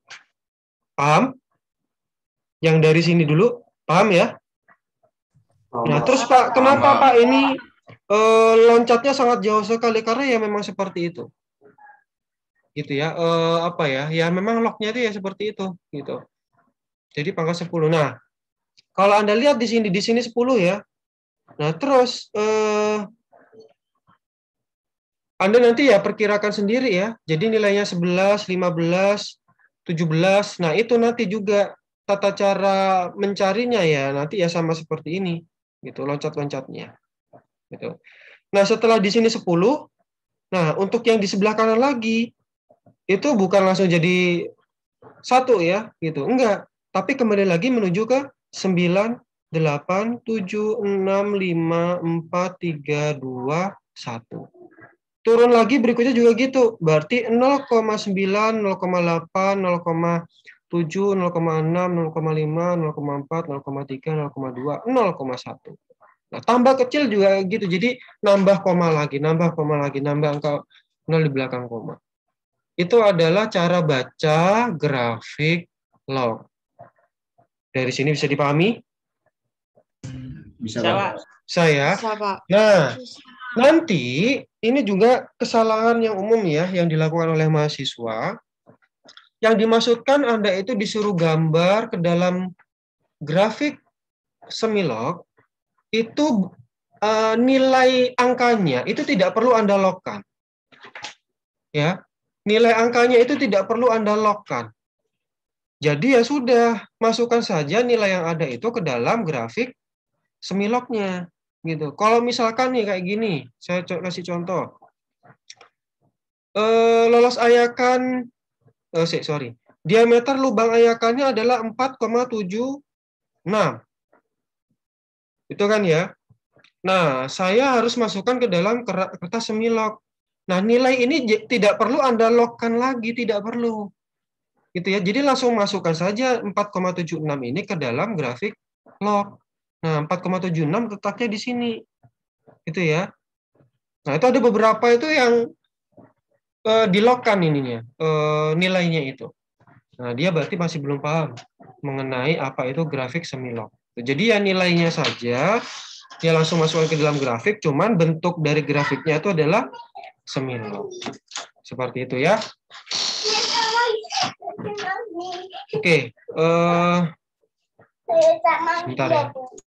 Paham? Yang dari sini dulu, paham ya? Nah, terus Pak, kenapa Pak ini loncatnya sangat jauh sekali? Karena ya memang seperti itu. Gitu ya. Apa ya? Ya memang lognya itu ya seperti itu, gitu. Jadi pangkat 10. Nah, kalau Anda lihat di sini 10 ya. Nah, terus Anda nanti ya perkirakan sendiri ya. Jadi nilainya 11, 15, 17. Nah, itu nanti juga tata cara mencarinya ya nanti ya sama seperti ini. Gitu, loncat-loncatnya. Gitu. Nah, setelah di sini 10, nah untuk yang di sebelah kanan lagi itu bukan langsung jadi 1 ya, gitu. Enggak, tapi kembali lagi menuju ke 9, 8, 7, 6, 5, 4, 3, 2, 1. Turun lagi berikutnya juga gitu. Berarti 0,9, 0,8, 0,7, 0,6, 0,5, 0,4, 0,3, 0,2, 0,1. Nah, tambah kecil juga gitu. Jadi nambah koma lagi, nambah angka 0 di belakang koma. Itu adalah cara baca grafik log. Dari sini bisa dipahami? Bisa, Pak. Saya. Nah, nanti ini juga kesalahan yang umum ya yang dilakukan oleh mahasiswa. Yang dimaksudkan Anda itu disuruh gambar ke dalam grafik semilog itu nilai angkanya itu tidak perlu Anda logkan. Ya. Nilai angkanya itu tidak perlu Anda logkan. Jadi ya sudah, masukkan saja nilai yang ada itu ke dalam grafik semilognya. Gitu. Kalau misalkan nih kayak gini, saya kasih contoh. Lolos ayakan, diameter lubang ayakannya adalah 4,76. Itu kan ya. Nah, saya harus masukkan ke dalam kertas semilog. Nah, nilai ini tidak perlu Anda logkan lagi, tidak perlu. Gitu ya. Jadi langsung masukkan saja 4,76 ini ke dalam grafik log. Nah, 4,76 letaknya di sini. Gitu ya. Nah, itu ada beberapa itu yang dilogkan ininya, nilainya itu. Nah, dia berarti masih belum paham mengenai apa itu grafik semilog. Jadi ya nilainya saja dia langsung masukkan ke dalam grafik, cuman bentuk dari grafiknya itu adalah semilog. Seperti itu ya. Oke, sebentar ya.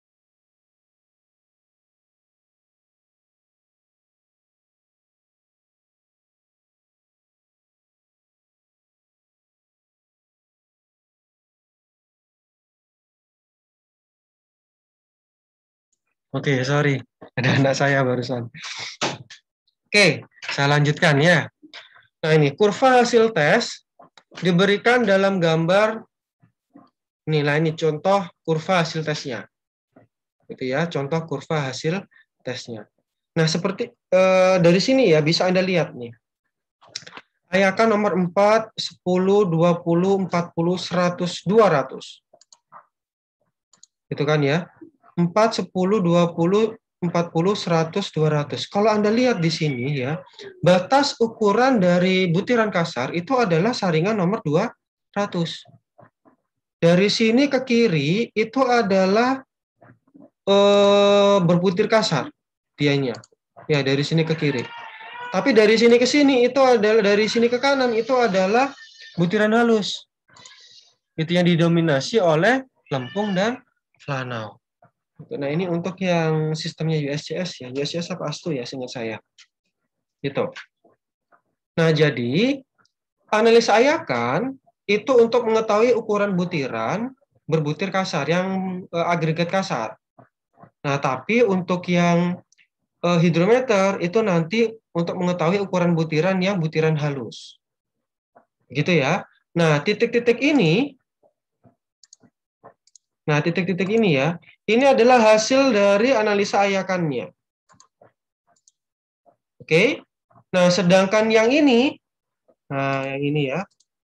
Oke, sorry. Ada anak saya barusan. Oke, saya lanjutkan ya. Nah, ini kurva hasil tes diberikan dalam gambar. Nah, ini contoh kurva hasil tesnya. Itu ya, contoh kurva hasil tesnya. Nah, seperti dari sini ya bisa Anda lihat nih. Ayakan nomor 4, 10, 20, 40, 100, 200. Itu kan ya. 4, 10, 20, 40, 100, 200. Kalau Anda lihat di sini ya, batas ukuran dari butiran kasar itu adalah saringan nomor 200. Dari sini ke kiri itu adalah berbutir kasar dianya. Ya, dari sini ke kiri. Tapi dari sini ke sini itu adalah, dari sini ke kanan itu adalah butiran halus. Itu yang didominasi oleh lempung dan flanau. Nah, ini untuk yang sistemnya USCS ya. USCS apa ASTU ya, seingat saya. Gitu. Nah, jadi analisa ayakan itu untuk mengetahui ukuran butiran berbutir kasar, yang agregat kasar. Nah, tapi untuk yang hidrometer itu nanti untuk mengetahui ukuran butiran yang butiran halus. Gitu ya. Nah, titik-titik ini ya, ini adalah hasil dari analisa ayakannya. Oke. Nah, sedangkan yang ini, ya.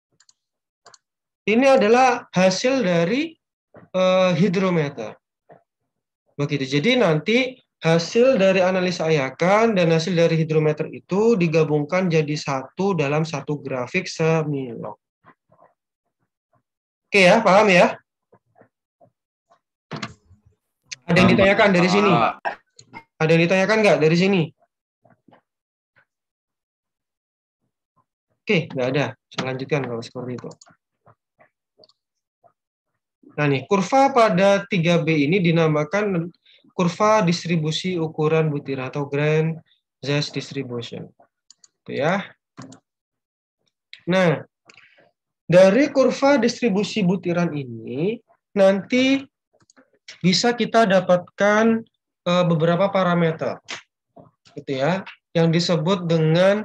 Ini adalah hasil dari hidrometer. Begitu. Jadi nanti hasil dari analisa ayakan dan hasil dari hidrometer itu digabungkan jadi satu dalam satu grafik semilog. Oke ya, paham ya? Ada yang ditanyakan dari sini? Ada yang ditanyakan nggak dari sini? Oke, nggak ada. Saya lanjutkan kalau seperti itu. Nah nih, kurva pada 3B ini dinamakan kurva distribusi ukuran butiran atau Grand Zeiss distribution. Itu ya. Nah, dari kurva distribusi butiran ini nanti bisa kita dapatkan beberapa parameter. Gitu ya, yang disebut dengan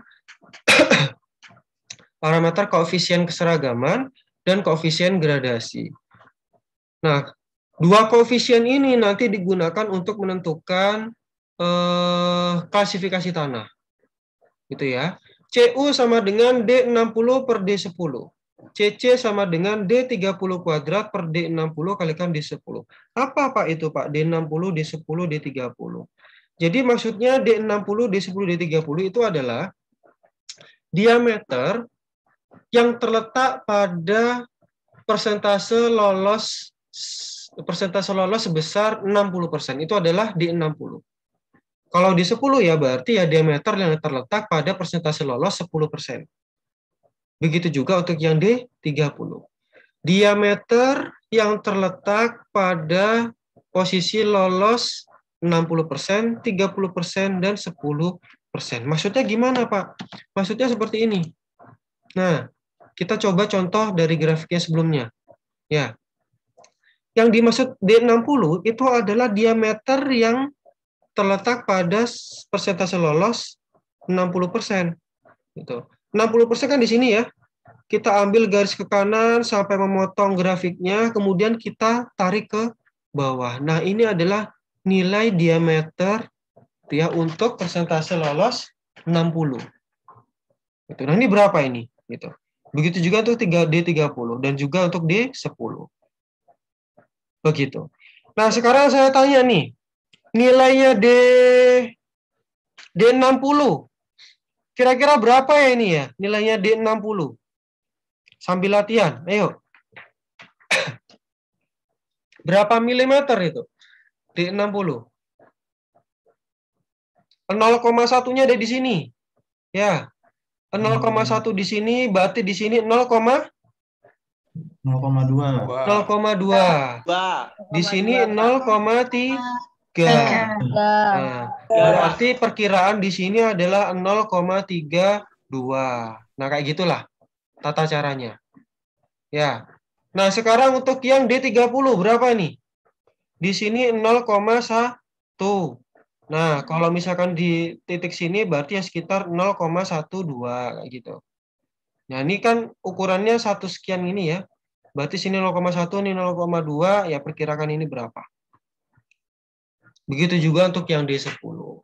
parameter koefisien keseragaman dan koefisien gradasi. Nah, dua koefisien ini nanti digunakan untuk menentukan klasifikasi tanah. Gitu ya. CU sama dengan D60 per D10. CC sama dengan D30 kuadrat per D60 kalikan D10. Apa Pak itu Pak? D60, D10, D30. Jadi maksudnya D60, D10, D30 itu adalah diameter yang terletak pada persentase lolos sebesar 60%. Itu adalah D60. Kalau D10 ya berarti ya diameter yang terletak pada persentase lolos 10%. Begitu juga untuk yang D30. Diameter yang terletak pada posisi lolos 60%, 30%, dan 10%. Maksudnya gimana, Pak? Maksudnya seperti ini. Nah, kita coba contoh dari grafiknya sebelumnya. Ya. Yang dimaksud D60 itu adalah diameter yang terletak pada persentase lolos 60%. Gitu. 60% kan di sini ya. Kita ambil garis ke kanan sampai memotong grafiknya, kemudian kita tarik ke bawah. Nah, ini adalah nilai diameter ya untuk persentase lolos 60. Gitu. Nah, ini berapa ini? Gitu. Begitu juga untuk D30 dan juga untuk D10. Begitu. Nah, sekarang saya tanya nih, nilainya D60. Kira-kira berapa ya ini ya? Nilainya D60. Sambil latihan, ayo. Berapa milimeter itu? D60. 0,1-nya ada di sini. Ya. 0,1 di sini, berarti di sini 0,2. 0,2. Di sini 0,3. Nah, berarti perkiraan di sini adalah 0,32. Nah, kayak gitulah tata caranya. Ya. Nah, sekarang untuk yang D30 berapa nih? Di sini 0,1. Nah, kalau misalkan di titik sini berarti ya sekitar 0,12 kayak gitu. Nah, ini kan ukurannya 1 sekian ini ya. Berarti sini 0,1, ini 0,2, ya perkirakan ini berapa. Begitu juga untuk yang D10.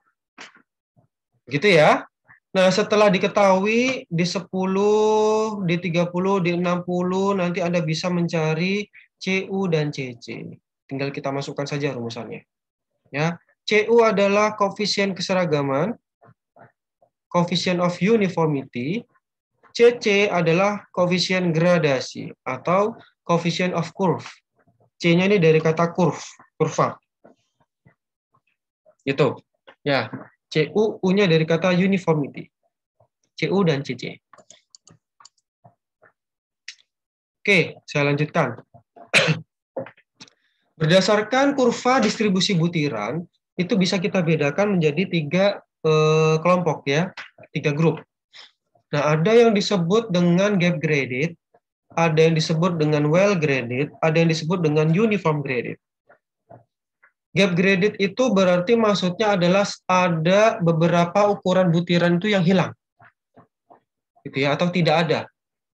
Gitu ya. Nah, setelah diketahui D10, D30, D60, nanti Anda bisa mencari CU dan CC. Tinggal kita masukkan saja rumusannya. Ya. CU adalah koefisien keseragaman, coefficient of uniformity. CC adalah koefisien gradasi atau coefficient of curve. C-nya ini dari kata kurva. Itu. Ya. CU, U-nya dari kata uniformity. CU dan CC. Oke, saya lanjutkan. Berdasarkan kurva distribusi butiran, itu bisa kita bedakan menjadi 3 kelompok ya, 3 grup. Nah, ada yang disebut dengan gap graded, ada yang disebut dengan well graded, ada yang disebut dengan uniform graded. Gap graded itu berarti maksudnya adalah ada beberapa ukuran butiran itu yang hilang. Gitu ya, atau tidak ada.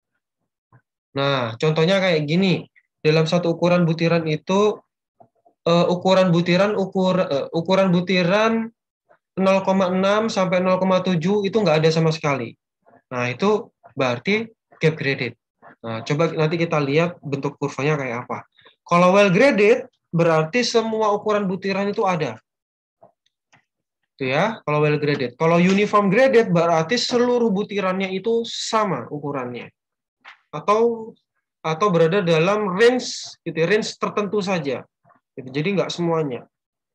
Nah, contohnya kayak gini. Dalam satu ukuran butiran itu ukuran butiran 0,6 sampai 0,7 itu nggak ada sama sekali. Nah, itu berarti gap graded. Nah, coba nanti kita lihat bentuk kurvanya kayak apa. Kalau well graded berarti semua ukuran butiran itu ada. Itu ya, kalau well graded. Kalau uniform graded berarti seluruh butirannya itu sama ukurannya. Atau berada dalam range gitu, range tertentu saja. Jadi nggak semuanya.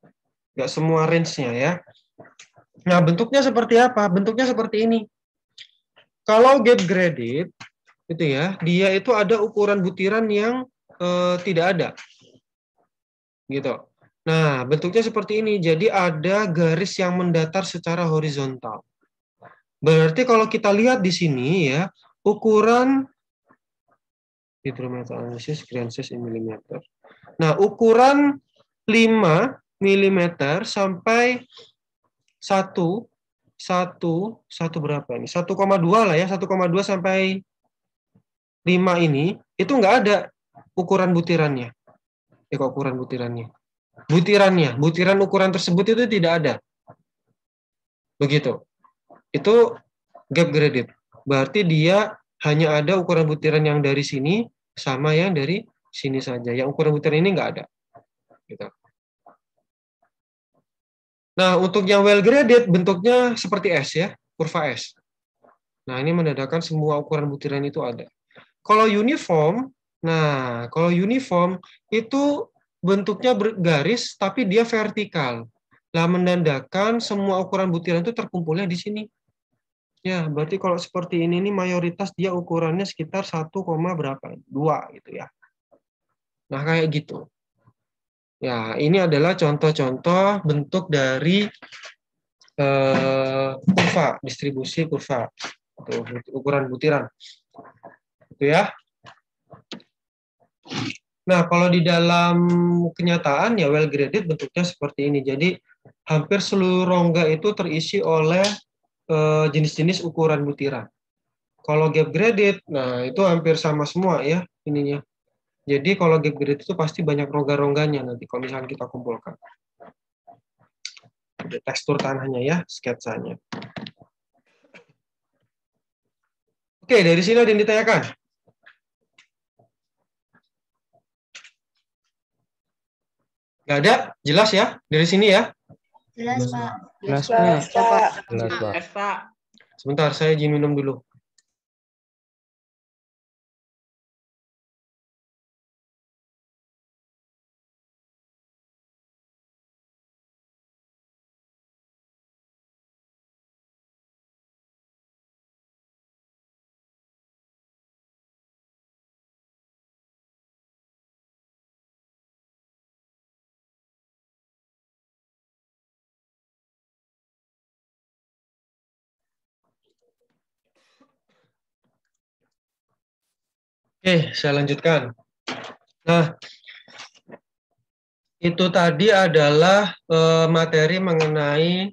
nggak semua range-nya ya. Nah, bentuknya seperti apa? Bentuknya seperti ini. Kalau gap graded, itu ya, dia itu ada ukuran butiran yang tidak ada, gitu. Nah, bentuknya seperti ini. Jadi ada garis yang mendatar secara horizontal. Berarti kalau kita lihat di sini ya, ukuran hidrometer analisis grain size in millimeter. Nah, ukuran 5 mm sampai 1 berapa ini? 1,2 lah ya, 1,2 sampai 5 ini itu nggak ada ukuran butirannya. Ukuran butirannya. Butiran ukuran tersebut itu tidak ada. Begitu. Itu gap graded. Berarti dia hanya ada ukuran butiran yang dari sini sama yang dari sini saja. Yang ukuran butiran ini nggak ada. Gitu. Nah, untuk yang well graded bentuknya seperti S ya, kurva S. Nah, ini menandakan semua ukuran butiran itu ada. Kalau uniform, nah, kalau uniform itu bentuknya bergaris tapi dia vertikal. Lah menandakan semua ukuran butiran itu terkumpulnya di sini. Ya, berarti kalau seperti ini mayoritas dia ukurannya sekitar 1, berapa? 2 gitu ya. Nah, kayak gitu. Ya, ini adalah contoh-contoh bentuk dari kurva, distribusi kurva, atau ukuran butiran. Gitu ya. Nah, kalau di dalam kenyataan ya well graded bentuknya seperti ini. Jadi hampir seluruh rongga itu terisi oleh jenis-jenis ukuran butiran. Kalau gap graded, nah itu hampir sama semua ya ininya. Jadi kalau gap graded itu pasti banyak rongga-rongganya nanti kalau misalnya kita kumpulkan. Ada tekstur tanahnya ya, sketsanya. Oke, dari sini ada yang ditanyakan? Nggak ada? Jelas ya? Dari sini ya? Jelas, Pak. Jelas, Pak. Jelas, Pak. Sebentar, saya izin minum dulu. Oke, saya lanjutkan. Nah, itu tadi adalah materi mengenai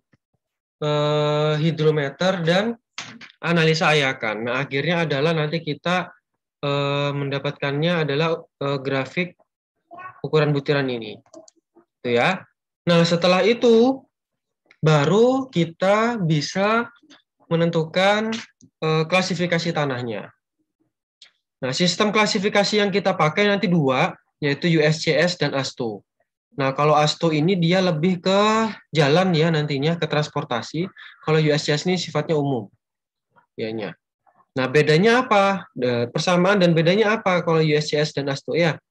hidrometer dan analisa ayakan. Nah, akhirnya adalah nanti kita mendapatkannya adalah grafik ukuran butiran ini. Itu ya. Nah, setelah itu baru kita bisa menentukan klasifikasi tanahnya. Nah, sistem klasifikasi yang kita pakai nanti 2, yaitu USCS dan ASTO. Nah, kalau ASTO ini dia lebih ke jalan ya nantinya, ke transportasi. Kalau USCS ini sifatnya umum. Ya-nya. Nah, bedanya apa? Persamaan dan bedanya apa kalau USCS dan ASTO ya?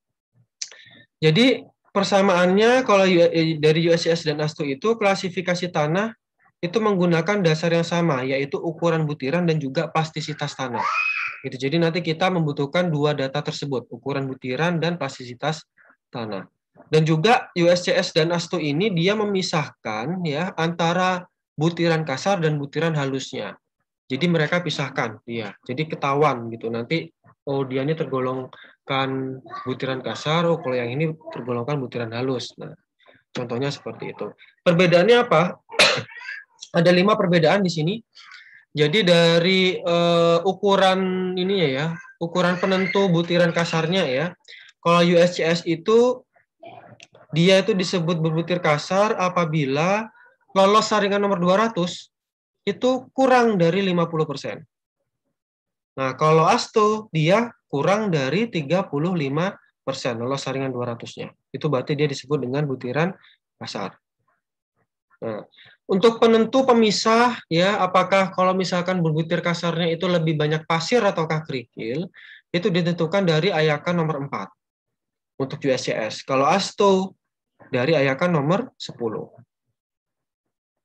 Jadi, persamaannya kalau dari USCS dan ASTO itu klasifikasi tanah itu menggunakan dasar yang sama, yaitu ukuran butiran dan juga plastisitas tanah. Gitu. Jadi nanti kita membutuhkan 2 data tersebut, ukuran butiran dan plastisitas tanah. Dan juga USCS dan ASTO ini dia memisahkan ya antara butiran kasar dan butiran halusnya. Jadi mereka pisahkan dia. Jadi ketahuan gitu nanti oh dia ini tergolongkan butiran kasar, oh kalau yang ini tergolongkan butiran halus. Nah, contohnya seperti itu. Perbedaannya apa? Ada 5 perbedaan di sini. Jadi dari ukuran ini ya, ukuran penentu butiran kasarnya ya. Kalau USCS itu dia itu disebut berbutir kasar apabila lolos saringan nomor 200 itu kurang dari 50%. Nah, kalau ASTO dia kurang dari 35% lolos saringan 200-nya. Itu berarti dia disebut dengan butiran kasar. Nah, untuk penentu pemisah ya apakah kalau misalkan berbutir kasarnya itu lebih banyak pasir ataukah kerikil itu ditentukan dari ayakan nomor 4 untuk USCS. Kalau ASTO dari ayakan nomor 10.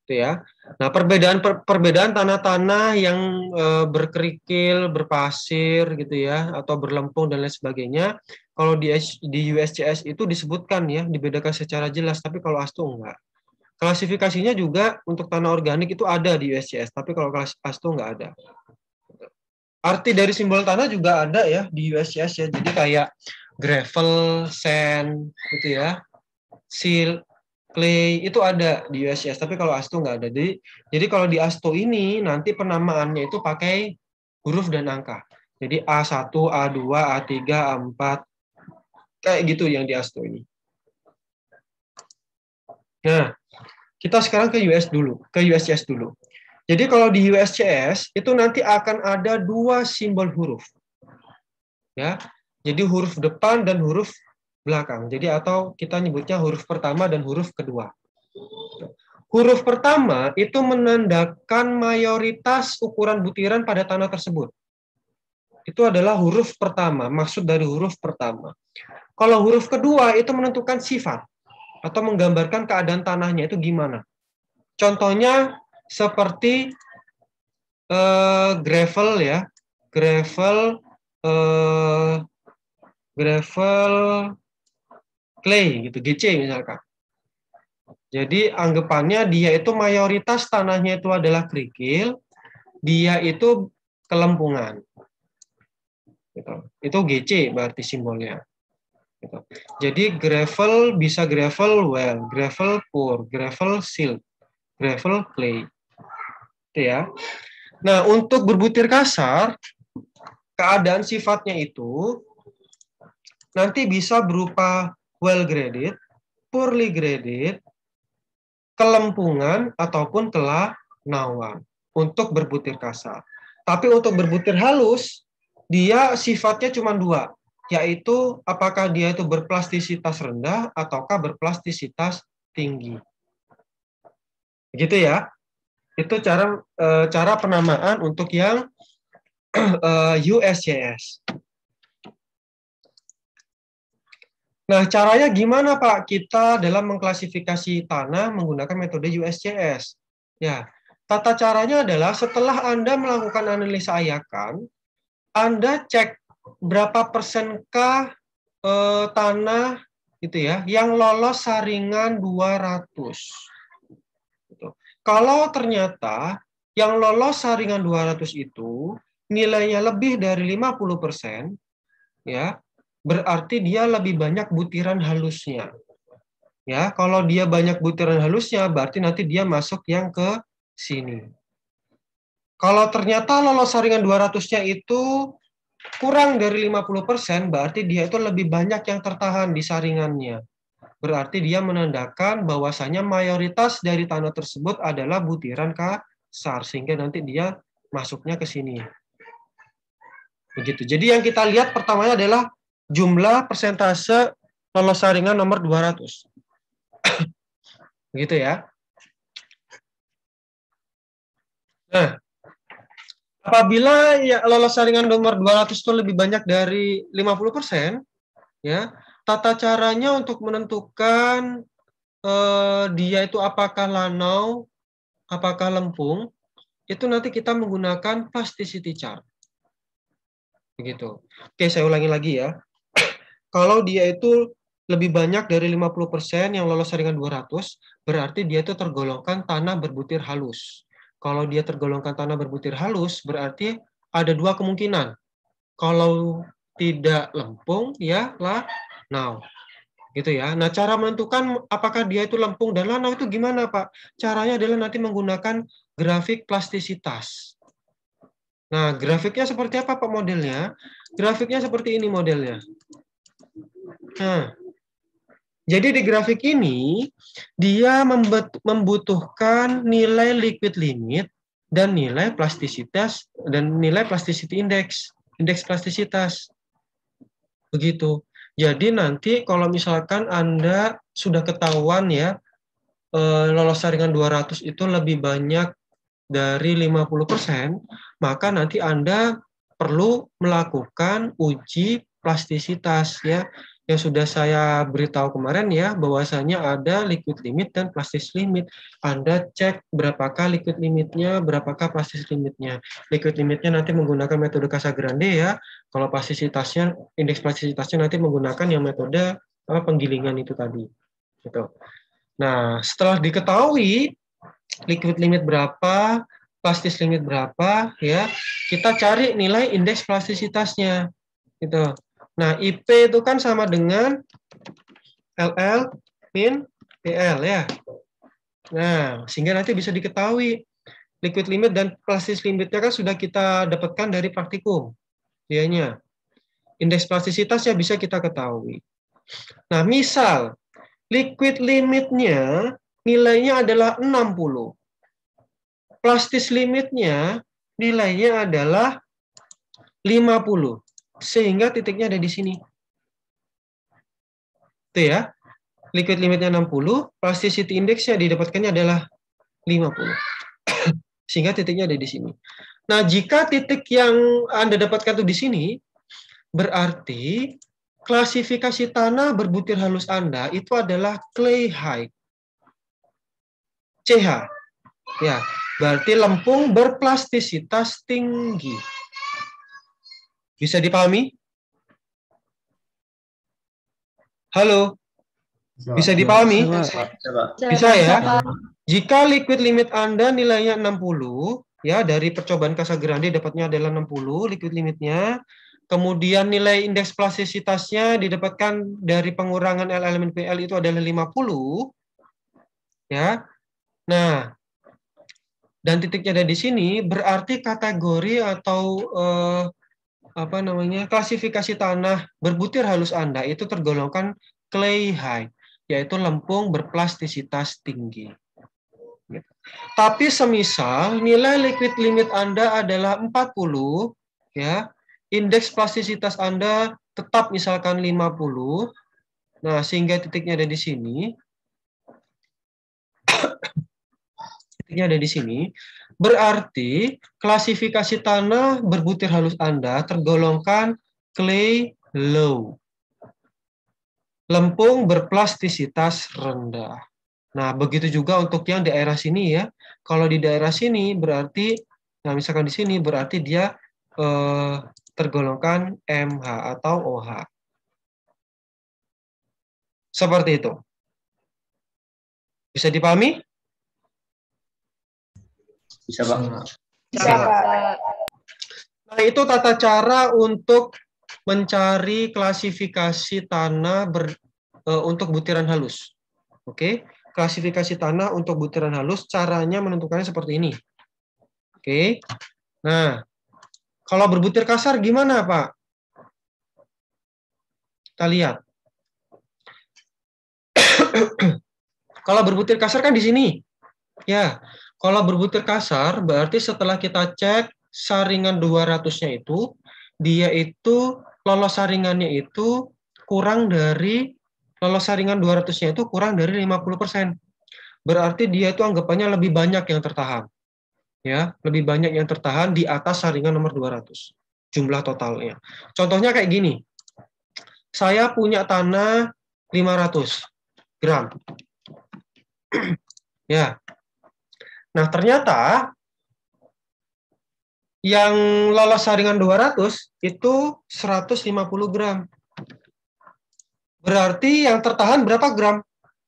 Itu ya. Nah, perbedaan tanah-tanah yang berkerikil, berpasir gitu ya, atau berlempung dan lain sebagainya, kalau di USCS itu disebutkan ya, dibedakan secara jelas, tapi kalau ASTO enggak. Klasifikasinya juga untuk tanah organik itu ada di USCS, tapi kalau ASTO enggak ada. Arti dari simbol tanah juga ada ya di USCS ya, jadi kayak gravel, sand gitu ya, silt, clay itu ada di USCS, tapi kalau ASTO nggak ada. Jadi kalau di ASTO ini nanti penamaannya itu pakai huruf dan angka. Jadi A1, A2, A3, A4 kayak gitu yang di ASTO ini. Nah, kita sekarang ke USCS dulu. Jadi kalau di USCS itu nanti akan ada 2 simbol huruf. Ya. Jadi huruf depan dan huruf belakang. Jadi atau kita nyebutnya huruf pertama dan huruf kedua. Huruf pertama itu menandakan mayoritas ukuran butiran pada tanah tersebut. Itu adalah huruf pertama, maksud dari huruf pertama. Kalau huruf kedua itu menentukan sifat atau menggambarkan keadaan tanahnya itu gimana. Contohnya seperti gravel ya, gravel clay gitu, GC misalkan. Jadi anggapannya dia itu mayoritas tanahnya itu adalah kerikil, dia itu kelempungan. Gitu. Itu GC berarti simbolnya. Gitu. Jadi gravel bisa gravel well, gravel poor, gravel silt, gravel clay. Itu ya. Nah, untuk berbutir kasar, keadaan sifatnya itu nanti bisa berupa well graded, poorly graded, kelempungan ataupun kelanawan untuk berbutir kasar. Tapi untuk berbutir halus, dia sifatnya cuma 2, yaitu apakah dia itu berplastisitas rendah ataukah berplastisitas tinggi. Begitu ya. Itu cara penamaan untuk yang USCS. Nah, caranya gimana Pak kita dalam mengklasifikasi tanah menggunakan metode USCS? Ya, tata caranya adalah setelah Anda melakukan analisa ayakan, Anda cek berapa persenkah tanah gitu ya yang lolos saringan 200. Gitu. Kalau ternyata yang lolos saringan 200 itu nilainya lebih dari 50%, ya, berarti dia lebih banyak butiran halusnya. Ya, kalau dia banyak butiran halusnya, berarti nanti dia masuk yang ke sini. Kalau ternyata lolos saringan 200-nya itu kurang dari 50%, berarti dia itu lebih banyak yang tertahan di saringannya. Berarti dia menandakan bahwasanya mayoritas dari tanah tersebut adalah butiran kasar, sehingga nanti dia masuknya ke sini. Begitu. Jadi yang kita lihat pertamanya adalah jumlah persentase lolos saringan nomor 200. Begitu ya. Nah, apabila ya lolos saringan nomor 200 itu lebih banyak dari 50%, ya, tata caranya untuk menentukan dia itu apakah lanau, apakah lempung, itu nanti kita menggunakan plasticity chart. Begitu. Oke, saya ulangi lagi ya. Kalau dia itu lebih banyak dari 50% yang lolos saringan 200, berarti dia itu tergolongkan tanah berbutir halus. Kalau dia tergolongkan tanah berbutir halus, berarti ada 2 kemungkinan. Kalau tidak lempung, ya lanau. Gitu ya. Nah, cara menentukan apakah dia itu lempung dan lanau itu gimana, Pak? Caranya adalah nanti menggunakan grafik plastisitas. Nah, grafiknya seperti apa, Pak, modelnya? Grafiknya seperti ini modelnya. Nah, jadi di grafik ini, dia membutuhkan nilai liquid limit dan nilai plastisitas dan nilai plasticity index, indeks plastisitas. Begitu. Jadi nanti kalau misalkan Anda sudah ketahuan ya, lolos saringan 200 itu lebih banyak dari 50%, maka nanti Anda perlu melakukan uji plastisitas ya. yang sudah saya beritahu kemarin ya, bahwasanya ada liquid limit dan plastis limit. Anda cek berapakah liquid limitnya, berapakah plastis limitnya. Liquid limitnya nanti menggunakan metode Casagrande ya. Kalau plastisitasnya, indeks plastisitasnya nanti menggunakan yang metode penggilingan itu tadi. Gitu. Nah, setelah diketahui liquid limit berapa, plastis limit berapa, ya, kita cari nilai indeks plastisitasnya. Gitu. Nah, IP itu kan sama dengan LL min PL ya. Nah, sehingga nanti bisa diketahui liquid limit dan plastis limitnya kan sudah kita dapatkan dari praktikum. Dianya. Indeks plastisitasnya bisa kita ketahui. Nah, misal liquid limitnya nilainya adalah 60. Plastis limitnya nilainya adalah 50. Sehingga titiknya ada di sini. Itu ya. Liquid limitnya 60, plasticity index-nya didapatkannya adalah 50. Sehingga titiknya ada di sini. Nah, jika titik yang Anda dapatkan itu di sini, berarti klasifikasi tanah berbutir halus Anda itu adalah clay high. CH. Ya, berarti lempung berplastisitas tinggi. Bisa dipahami? Halo? Bisa dipahami? Bisa ya? Jika liquid limit Anda nilainya 60, ya dari percobaan Casagrande dapatnya adalah 60 liquid limitnya. Kemudian nilai indeks plastisitasnya didapatkan dari pengurangan L elemen PL itu adalah 50. Ya. Nah, dan titiknya ada di sini, berarti kategori atau klasifikasi tanah berbutir halus Anda itu tergolongkan clay high, yaitu lempung berplastisitas tinggi. Tapi semisal nilai liquid limit Anda adalah 40, ya, indeks plastisitas Anda tetap misalkan 50, nah sehingga titiknya ada di sini, titiknya ada di sini, berarti klasifikasi tanah berbutir halus Anda tergolongkan clay low. Lempung berplastisitas rendah. Nah, begitu juga untuk yang daerah sini ya. Kalau di daerah sini berarti, nah misalkan di sini berarti dia tergolongkan MH atau OH. Seperti itu. Bisa dipahami? Bisa, Pak. Bisa, Pak. Nah, itu tata cara untuk mencari klasifikasi tanah untuk butiran halus. Oke, klasifikasi tanah untuk butiran halus, caranya menentukannya seperti ini. Oke, nah, kalau berbutir kasar gimana, Pak? Kita lihat. Kalau berbutir kasar kan di sini. Ya, kalau berbutir kasar berarti setelah kita cek saringan 200-nya itu, dia itu lolos saringannya itu kurang dari, lolos saringan 200-nya itu kurang dari 50%. Berarti dia itu anggapannya lebih banyak yang tertahan. Ya, lebih banyak yang tertahan di atas saringan nomor 200. Jumlah totalnya. Contohnya kayak gini. Saya punya tanah 500 gram. Ya. Nah, ternyata yang lolos saringan 200 itu 150 gram. Berarti yang tertahan berapa gram?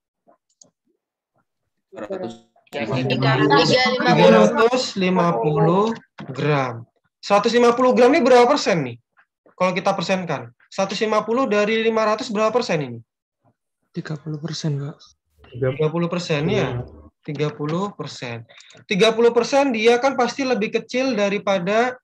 350 gram. 150 gram ini berapa persen nih? Kalau kita persenkan. 150 dari 500 berapa persen ini? 30%, Pak. 30% ya. 30%. 30% dia kan pasti lebih kecil daripada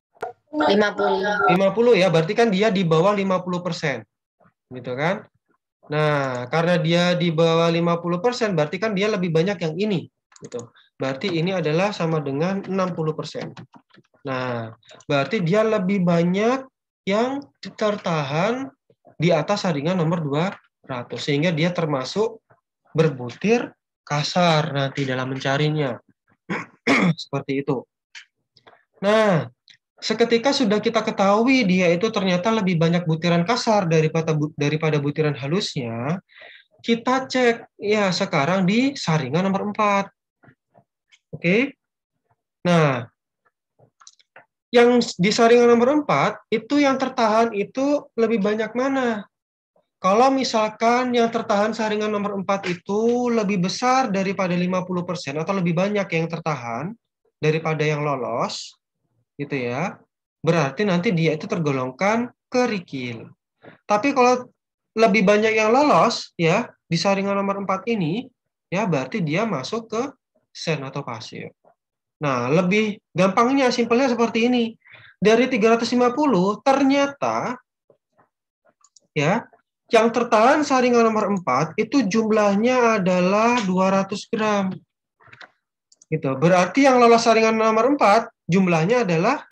50 ya, berarti kan dia di bawah 50%. Gitu kan? Nah, karena dia di bawah 50%, berarti kan dia lebih banyak yang ini, gitu. Berarti ini adalah sama dengan 60%. Nah, berarti dia lebih banyak yang tertahan di atas saringan nomor 200, sehingga dia termasuk berbutir kasar nanti dalam mencarinya. Seperti itu. Nah, seketika sudah kita ketahui dia itu ternyata lebih banyak butiran kasar daripada butiran halusnya, kita cek ya sekarang di saringan nomor 4. Oke. Nah, yang di saringan nomor 4 itu yang tertahan itu lebih banyak mana? Kalau misalkan yang tertahan saringan nomor 4 itu lebih besar daripada 50% atau lebih banyak yang tertahan daripada yang lolos, gitu ya, berarti nanti dia itu tergolongkan kerikil. Tapi kalau lebih banyak yang lolos, ya, di saringan nomor 4 ini, ya, berarti dia masuk ke sen atau pasir. Nah, lebih gampangnya, simpelnya seperti ini. Dari 350, ternyata, ya, yang tertahan saringan nomor 4 itu jumlahnya adalah 200 gram. Gitu. Berarti yang lolos saringan nomor 4 jumlahnya adalah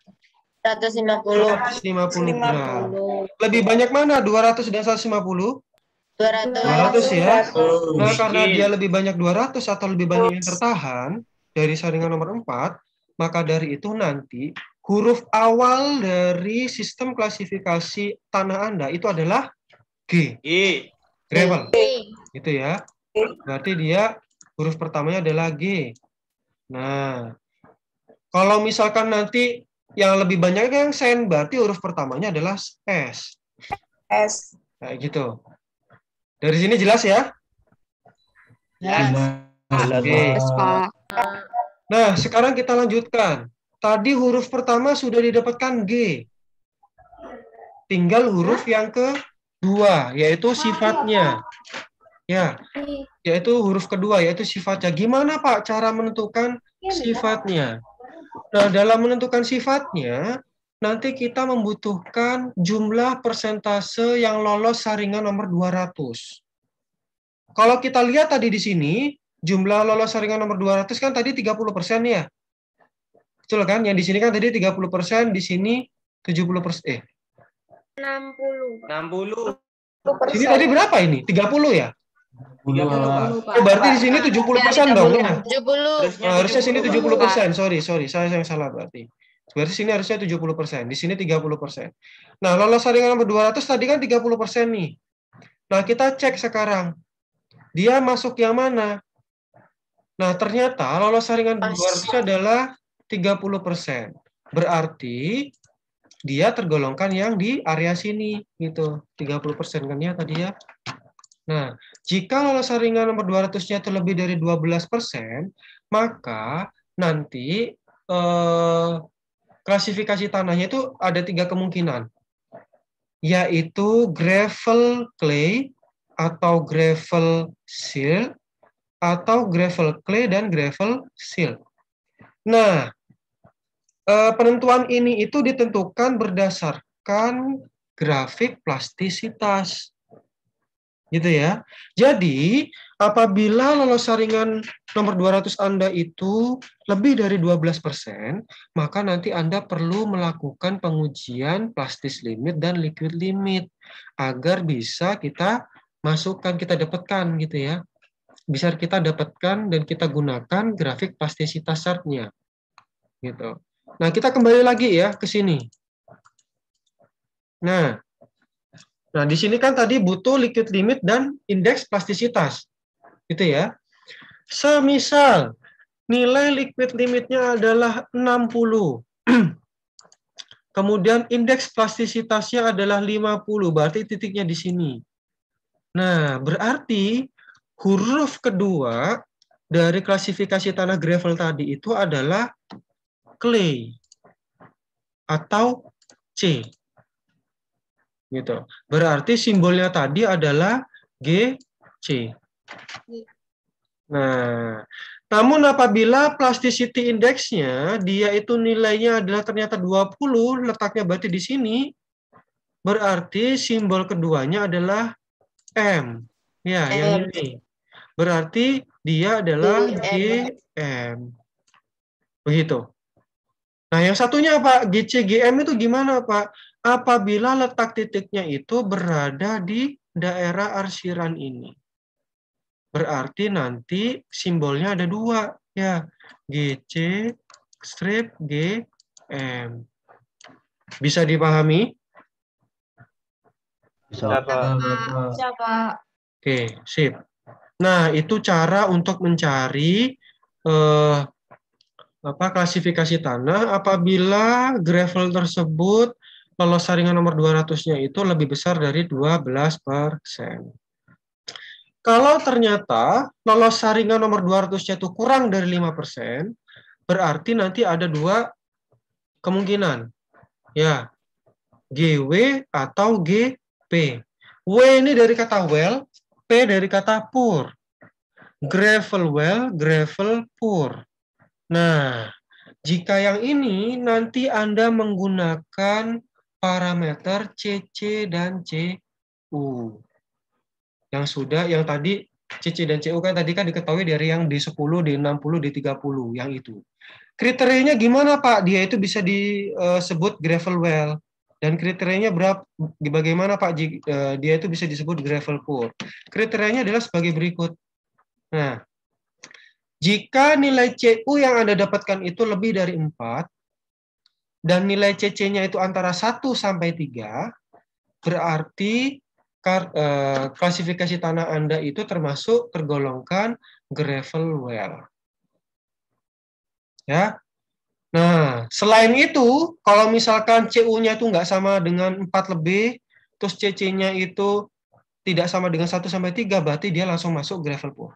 150 gram. Lebih banyak mana? 200 dan 150? 200 ya. Nah, karena dia lebih banyak 200 atau lebih banyak yang tertahan dari saringan nomor 4, maka dari itu nanti huruf awal dari sistem klasifikasi tanah Anda itu adalah G. Gravel. Gitu ya. Berarti dia huruf pertamanya adalah G. Nah, kalau misalkan nanti yang lebih banyak yang sen, berarti huruf pertamanya adalah S. Kayak gitu. Dari sini jelas ya? Jelas. Oke. Pak. Nah, sekarang kita lanjutkan. Tadi huruf pertama sudah didapatkan G. Tinggal huruf yang kedua, yaitu sifatnya. Ya, yaitu huruf kedua, yaitu sifatnya. Gimana Pak cara menentukan sifatnya? Nah, dalam menentukan sifatnya, nanti kita membutuhkan jumlah persentase yang lolos saringan nomor 200. Kalau kita lihat tadi di sini, jumlah lolos saringan nomor 200 kan tadi 30% ya. Betul kan? Yang di sini kan tadi 30%, di sini 70%. 60. Sini tadi berapa ini? 30 ya? 30. Oh, berarti di sini 70% dong ya? 70. Nah, harusnya sini 70%. Sorry, saya yang salah berarti. Berarti sini harusnya 70%, di sini 30%. Nah, lolos saringan nomor 200 tadi kan 30% nih. Nah, kita cek sekarang. Dia masuk yang mana? Nah, ternyata lolos saringan 200 adalah 30%. Berarti dia tergolongkan yang di area sini gitu. 30% kan ya tadi ya. Nah, jika lolos saringan nomor 200-nya itu lebih dari 12%, maka nanti klasifikasi tanahnya itu ada 3 kemungkinan, yaitu gravel clay, atau gravel silt, atau gravel clay dan gravel silt. Nah, penentuan ini itu ditentukan berdasarkan grafik plastisitas. Gitu ya. Jadi, apabila lolos saringan nomor 200 Anda itu lebih dari 12%, maka nanti Anda perlu melakukan pengujian plastis limit dan liquid limit agar bisa kita masukkan, kita dapatkan gitu ya. Bisa kita dapatkan dan kita gunakan grafik plastisitas chartnya. Gitu. Nah, kita kembali lagi ya ke sini. Nah, di sini kan tadi butuh liquid limit dan indeks plastisitas. Gitu ya. Semisal nilai liquid limitnya adalah 60. Kemudian indeks plastisitasnya adalah 50, berarti titiknya di sini. Nah, berarti huruf kedua dari klasifikasi tanah gravel tadi itu adalah clay atau C. Gitu. Berarti simbolnya tadi adalah GC. Nah, namun apabila plasticity index-nya dia itu nilainya adalah ternyata 20, letaknya berarti di sini, berarti simbol keduanya adalah M. Ya, yang ini. Berarti dia adalah GM. Begitu. Nah, yang satunya Pak, GCGM itu gimana Pak? Apabila letak titiknya itu berada di daerah arsiran ini. Berarti nanti simbolnya ada 2. Ya, GC strip GM. Bisa dipahami? Bisa, Pak. Bisa, Pak. Oke, sip. Nah, itu cara untuk mencari klasifikasi tanah apabila gravel tersebut lolos saringan nomor 200-nya itu lebih besar dari 12%. Kalau ternyata lolos saringan nomor 200-nya itu kurang dari 5%, berarti nanti ada dua kemungkinan. Ya, GW atau GP. W ini dari kata well, P dari kata poor. Gravel well, gravel poor. Nah, jika yang ini nanti Anda menggunakan parameter CC dan CU. Yang tadi CC dan CU kan tadi kan diketahui dari yang D10, D60, D30, yang itu. Kriterianya gimana Pak? Dia itu bisa disebut gravel well. Dan kriterianya berapa? Bagaimana Pak? Dia itu bisa disebut gravel poor. Kriterianya adalah sebagai berikut. Nah, jika nilai CU yang Anda dapatkan itu lebih dari 4, dan nilai CC-nya itu antara 1 sampai 3, berarti klasifikasi tanah Anda itu tergolongkan gravel well. Ya. Nah, selain itu, kalau misalkan CU-nya itu nggak sama dengan 4 lebih, terus CC-nya itu tidak sama dengan 1 sampai 3, berarti dia langsung masuk gravel poor.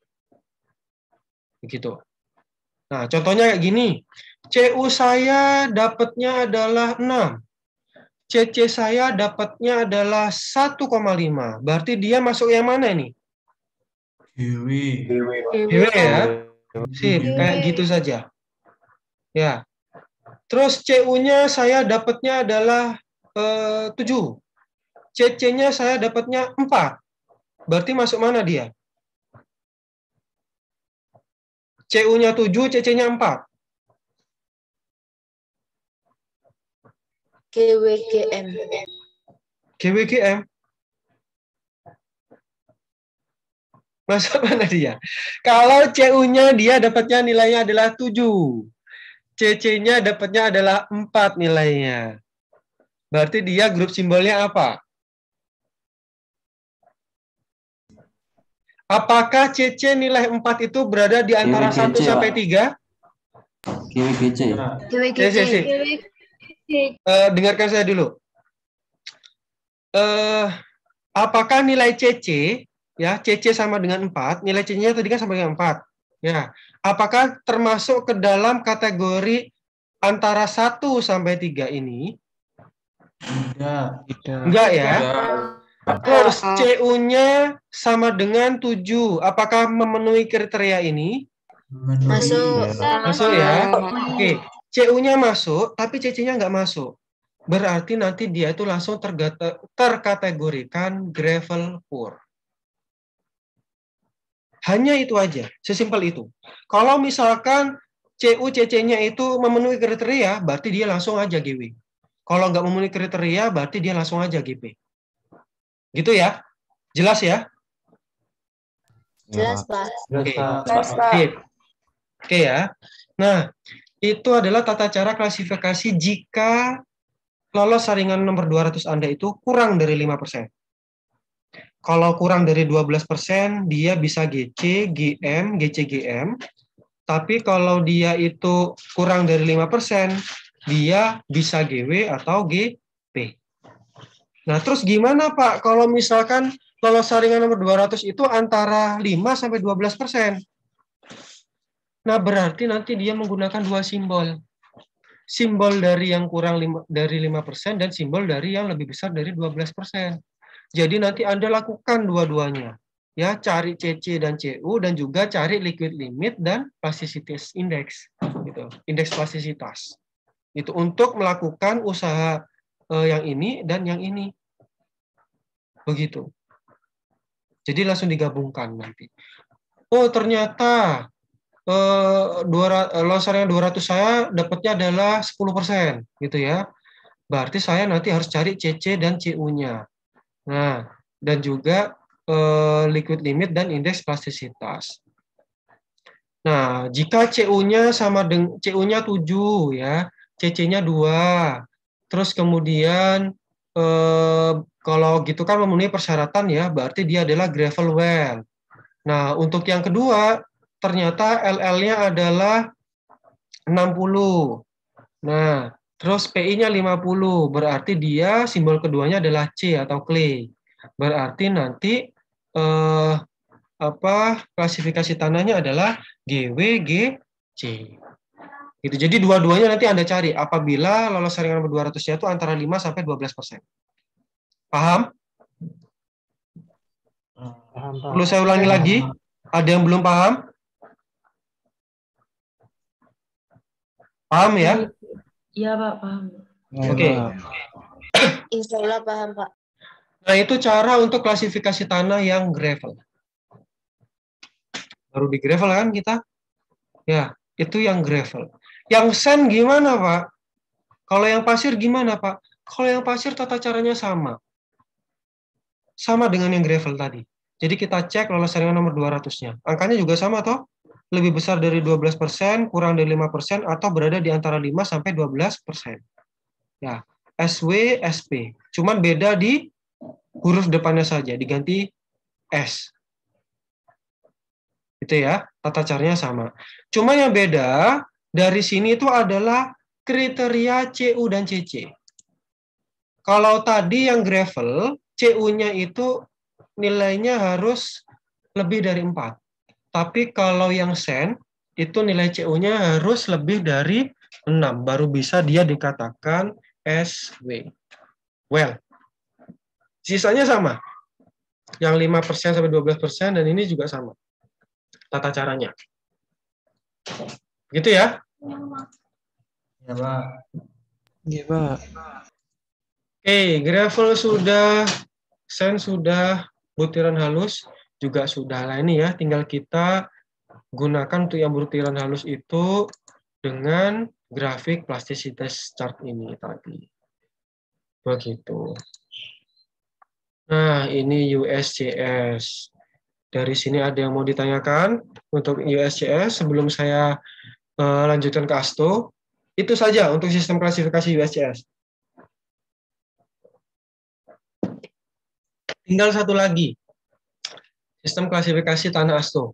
Begitu. Nah, contohnya kayak gini. CU saya dapatnya adalah 6. CC saya dapatnya adalah 1,5. Berarti dia masuk yang mana nih? GW ya. Sip, kayak gitu saja. Ya. Terus CU-nya saya dapatnya adalah 7. CC-nya saya dapatnya 4. Berarti masuk mana dia? CU-nya 7, CC-nya 4. GWGM. GWGM. Masuk mana dia? Kalau CU-nya dia dapatnya nilainya adalah 7. CC-nya dapatnya adalah 4 nilainya. Berarti dia grup simbolnya apa? Apakah CC nilai 4 itu berada di antara 1 sampai 3? GWGC. Dengarkan saya dulu. Apakah nilai CC, ya CC sama dengan 4, nilai CC-nya tadi kan sama dengan 4. Ya, apakah termasuk ke dalam kategori antara 1 sampai 3 ini? Enggak ya? Terus CU-nya sama dengan 7. Apakah memenuhi kriteria ini? Masuk. Masuk ya? Oke. CU-nya masuk, tapi CC-nya nggak masuk. Berarti nanti dia itu langsung terkategorikan gravel poor. Hanya itu aja, sesimpel itu. Kalau misalkan CU, CC-nya itu memenuhi kriteria, berarti dia langsung aja GW. Kalau nggak memenuhi kriteria, berarti dia langsung aja GP. Gitu ya? Jelas ya? Jelas, Pak. Oke ya. Nah, itu adalah tata cara klasifikasi jika lolos saringan nomor 200 Anda itu kurang dari 5%. Kalau kurang dari 12%, dia bisa GC, GM, GC, GM. Tapi kalau dia itu kurang dari 5%, dia bisa GW atau GP. Nah, terus gimana Pak kalau misalkan lolos saringan nomor 200 itu antara 5 sampai 12%? Nah, berarti nanti dia menggunakan dua simbol. Simbol dari yang kurang dari 5% dan simbol dari yang lebih besar dari 12%. Jadi nanti Anda lakukan dua-duanya. Ya, cari CC dan CU dan juga cari liquid limit dan plasticity index gitu. Indeks plastisitas. Itu untuk melakukan usaha yang ini dan yang ini. Begitu. Jadi langsung digabungkan nanti. Oh, ternyata losaran 200 saya dapatnya adalah 10% gitu ya. Berarti saya nanti harus cari CC dan CU-nya. Nah, dan juga liquid limit dan indeks plastisitas. Nah, jika CU-nya sama dengan CU-nya 7 ya, CC-nya 2, terus kemudian kalau gitu kan memenuhi persyaratan ya, berarti dia adalah gravel well. Nah, untuk yang kedua, ternyata LL-nya adalah 60. Nah, terus PI-nya 50, berarti dia simbol keduanya adalah C atau clay. Berarti nanti klasifikasi tanahnya adalah GWGC. Gitu. Jadi dua-duanya nanti Anda cari apabila lolos saringan nomor 200-nya itu antara 5 sampai 12%. Paham? Perlu saya ulangi lagi? Ada yang belum paham? Paham ya? Iya, Pak, paham. Oke. Insya Allah paham, Pak. Nah, itu cara untuk klasifikasi tanah yang gravel. Baru di gravel kan kita? Ya, itu yang gravel. Yang sand gimana, Pak? Kalau yang pasir gimana, Pak? Kalau yang pasir tata caranya sama. Sama dengan yang gravel tadi. Jadi kita cek lolos saringan nomor 200-nya. Angkanya juga sama, toh? Lebih besar dari 12%, kurang dari 5%, atau berada di antara 5 sampai 12%. Ya, SW, SP. Cuman beda di huruf depannya saja, diganti S. Gitu ya, tata caranya sama. Cuma yang beda, dari sini itu adalah kriteria CU dan CC. Kalau tadi yang gravel, CU-nya itu nilainya harus lebih dari 4. Tapi kalau yang sand, itu nilai CU-nya harus lebih dari 6. Baru bisa dia dikatakan SW. Well, sisanya sama. Yang 5% sampai 12%, dan ini juga sama. Tata caranya. Gitu ya? Ya, Pak. Iya, Pak. Oke, gravel sudah, sand sudah, butiran halus juga sudah. Lah ini ya, tinggal kita gunakan untuk yang butiran halus itu dengan grafik plasticitas chart ini tadi. Begitu. Nah, ini USCS. Dari sini ada yang mau ditanyakan untuk USCS sebelum saya lanjutkan ke ASTO. Itu saja untuk sistem klasifikasi USCS. Tinggal satu lagi. Sistem klasifikasi tanah ASTO.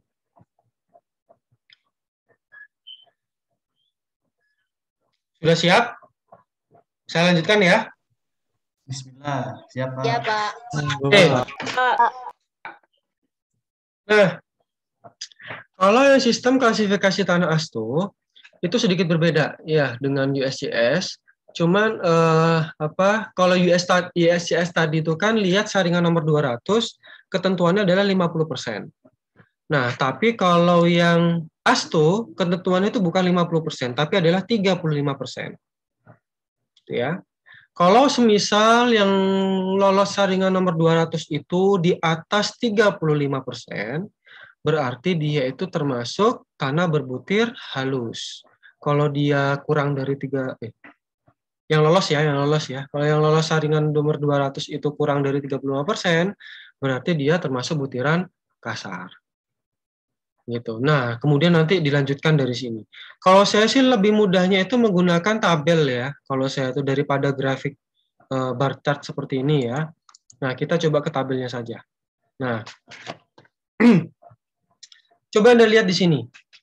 Sudah siap? Saya lanjutkan ya. Bismillah. Siap, Pak. Ya, Pak. Oke. Nah, kalau yang sistem klasifikasi tanah ASTO itu sedikit berbeda ya dengan USCS. Cuman kalau USCS tadi itu kan lihat saringan nomor 200, ketentuannya adalah 50%. Nah, tapi kalau yang ASTO ketentuannya itu bukan 50%, tapi adalah 35%. Gitu ya. Kalau semisal yang lolos saringan nomor 200 itu di atas 35%, berarti dia itu termasuk tanah berbutir halus. Kalau dia kurang dari yang lolos ya. Kalau yang lolos saringan nomor 200 itu kurang dari 35%, berarti dia termasuk butiran kasar. Gitu. Nah, kemudian nanti dilanjutkan dari sini. Kalau saya sih lebih mudahnya itu menggunakan tabel ya. Kalau saya itu daripada grafik bar chart seperti ini ya. Nah, kita coba ke tabelnya saja. Nah, coba Anda lihat di sini.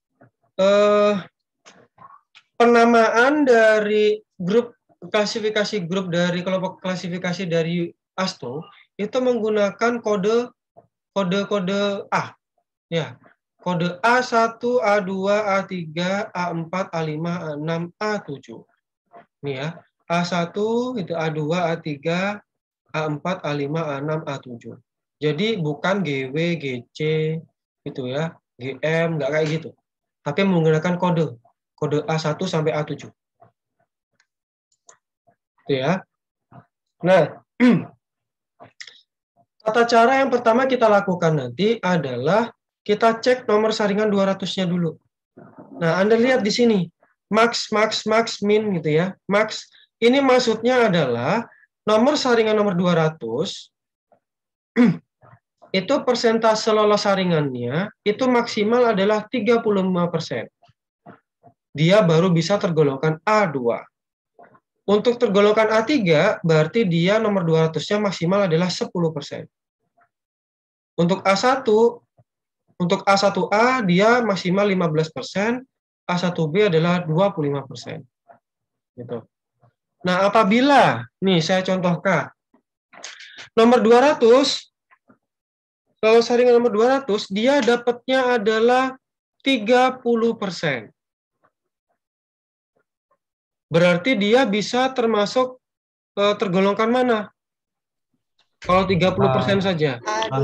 Penamaan dari grup klasifikasi grup dari kelompok klasifikasi dari ASTO itu menggunakan kode A. Ya. Kode A1, A2, A3, A4, A5, A6, A7. Ini ya. A1, itu A2, A3, A4, A5, A6, A7. Jadi bukan GW, GC, gitu ya. GM, nggak kayak gitu. Tapi menggunakan kode. Kode A1 sampai A7. Itu ya. Nah, tata cara yang pertama kita lakukan nanti adalah kita cek nomor saringan 200-nya dulu. Nah, Anda lihat di sini. Max, min gitu ya. Max, ini maksudnya adalah nomor saringan nomor 200, itu persentase lolos saringannya, itu maksimal adalah 35%. Dia baru bisa tergolongkan A2. Untuk tergolongkan A3, berarti dia nomor 200-nya maksimal adalah 10%. Untuk A1, untuk A1A dia maksimal 15%, A1B adalah 25%. Gitu. Nah, apabila, nih saya contohkan, nomor 200, kalau saringan nomor 200, dia dapatnya adalah 30%. Berarti dia bisa termasuk tergolongkan mana? Kalau 30% saja.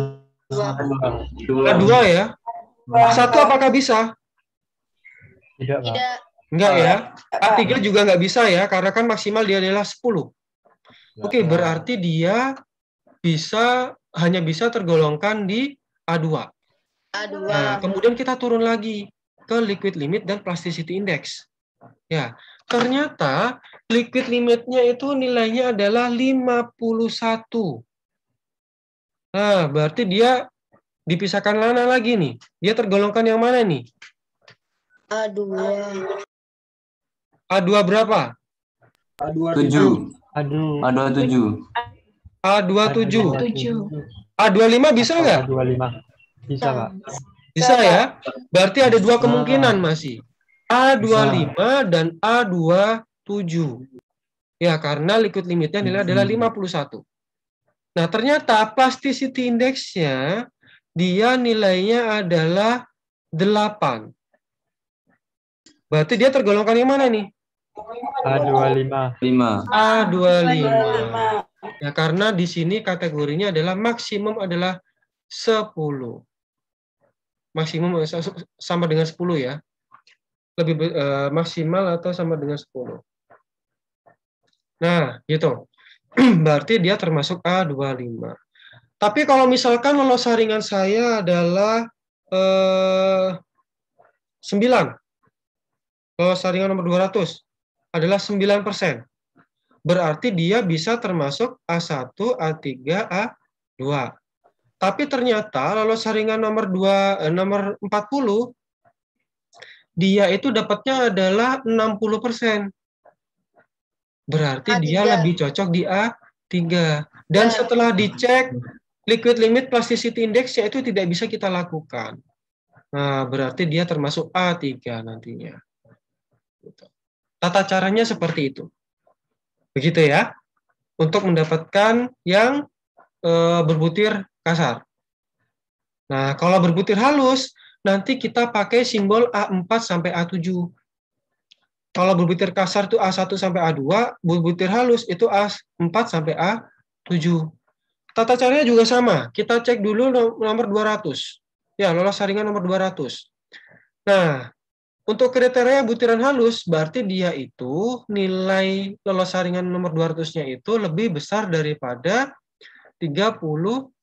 A2 ya. A1 apakah bisa? Tidak, Pak. Tidak. Enggak ya. A3 juga nggak bisa ya, karena kan maksimal dia adalah 10. Oke, berarti dia hanya bisa tergolongkan di A2. Nah, kemudian kita turun lagi ke liquid limit dan plasticity index. Ya, ternyata liquid limitnya itu nilainya adalah 51. Nah, berarti dia dipisahkan mana lagi nih? Dia tergolongkan yang mana nih? A2. A2 berapa? A27. A25 bisa nggak? A25. Bisa, Pak. Bisa ya? Berarti ada dua kemungkinan masih. A25 dan A27. Ya, karena liquid limitnya nilai adalah 51. Nah, ternyata plasticity index-nya dia nilainya adalah 8. Berarti dia tergolongkan yang mana nih? A25. A25. Ya, karena di sini kategorinya adalah maksimum adalah 10. Maksimum sama dengan 10 ya. Lebih maksimal atau sama dengan 10. Nah, gitu. Berarti dia termasuk A25. Tapi kalau misalkan lolos saringan saya adalah 9. Lolos saringan nomor 200 adalah 9%. Berarti dia bisa termasuk A1, A3, A2. Tapi ternyata lolos saringan nomor 40, dia itu dapatnya adalah 60%. Berarti A3. dia lebih cocok di A3. Dan setelah dicek, liquid limit plasticity index-nya itu tidak bisa kita lakukan. Nah, berarti dia termasuk A3 nantinya. Tata caranya seperti itu. Begitu ya. Untuk mendapatkan yang berbutir kasar. Nah, kalau berbutir halus, nanti kita pakai simbol A4 sampai A7. Kalau berbutir kasar itu A1 sampai A2, berbutir halus itu A4 sampai A7. Tata caranya juga sama. Kita cek dulu nomor 200. Ya, lolos saringan nomor 200. Nah, untuk kriteria butiran halus, berarti dia itu nilai lolos saringan nomor 200-nya itu lebih besar daripada 36%.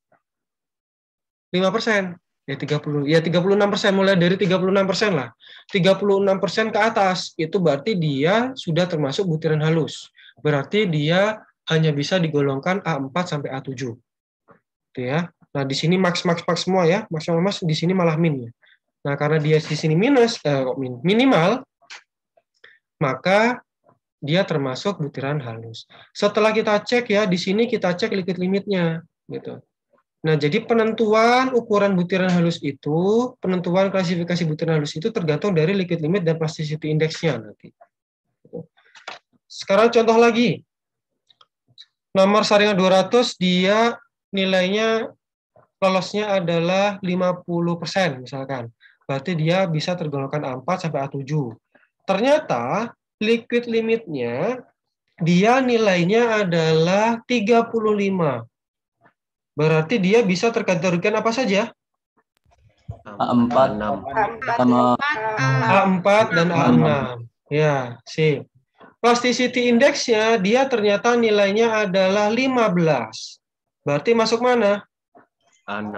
Ya 36%, mulai dari 36% lah. 36% ke atas itu berarti dia sudah termasuk butiran halus. Berarti dia hanya bisa digolongkan A4 sampai A7. Gitu ya. Nah, di sini max semua ya. Max di sini malah min ya. Nah, karena dia di sini minimal, maka dia termasuk butiran halus. Setelah kita cek ya, di sini kita cek liquid limitnya gitu. Nah, jadi penentuan ukuran butiran halus itu, penentuan klasifikasi butiran halus itu tergantung dari liquid limit dan plasticity index-nya nanti. Sekarang contoh lagi. Nomor saringan 200 dia nilainya lolosnya adalah 50% misalkan. Berarti dia bisa tergolongkan A4 sampai A7. Ternyata liquid limitnya dia nilainya adalah 35. Berarti dia bisa terkategorikan apa saja? A4 sama A4 dan A6. Ya, sip. Plasticity index-nya dia ternyata nilainya adalah 15. Berarti masuk mana? A6.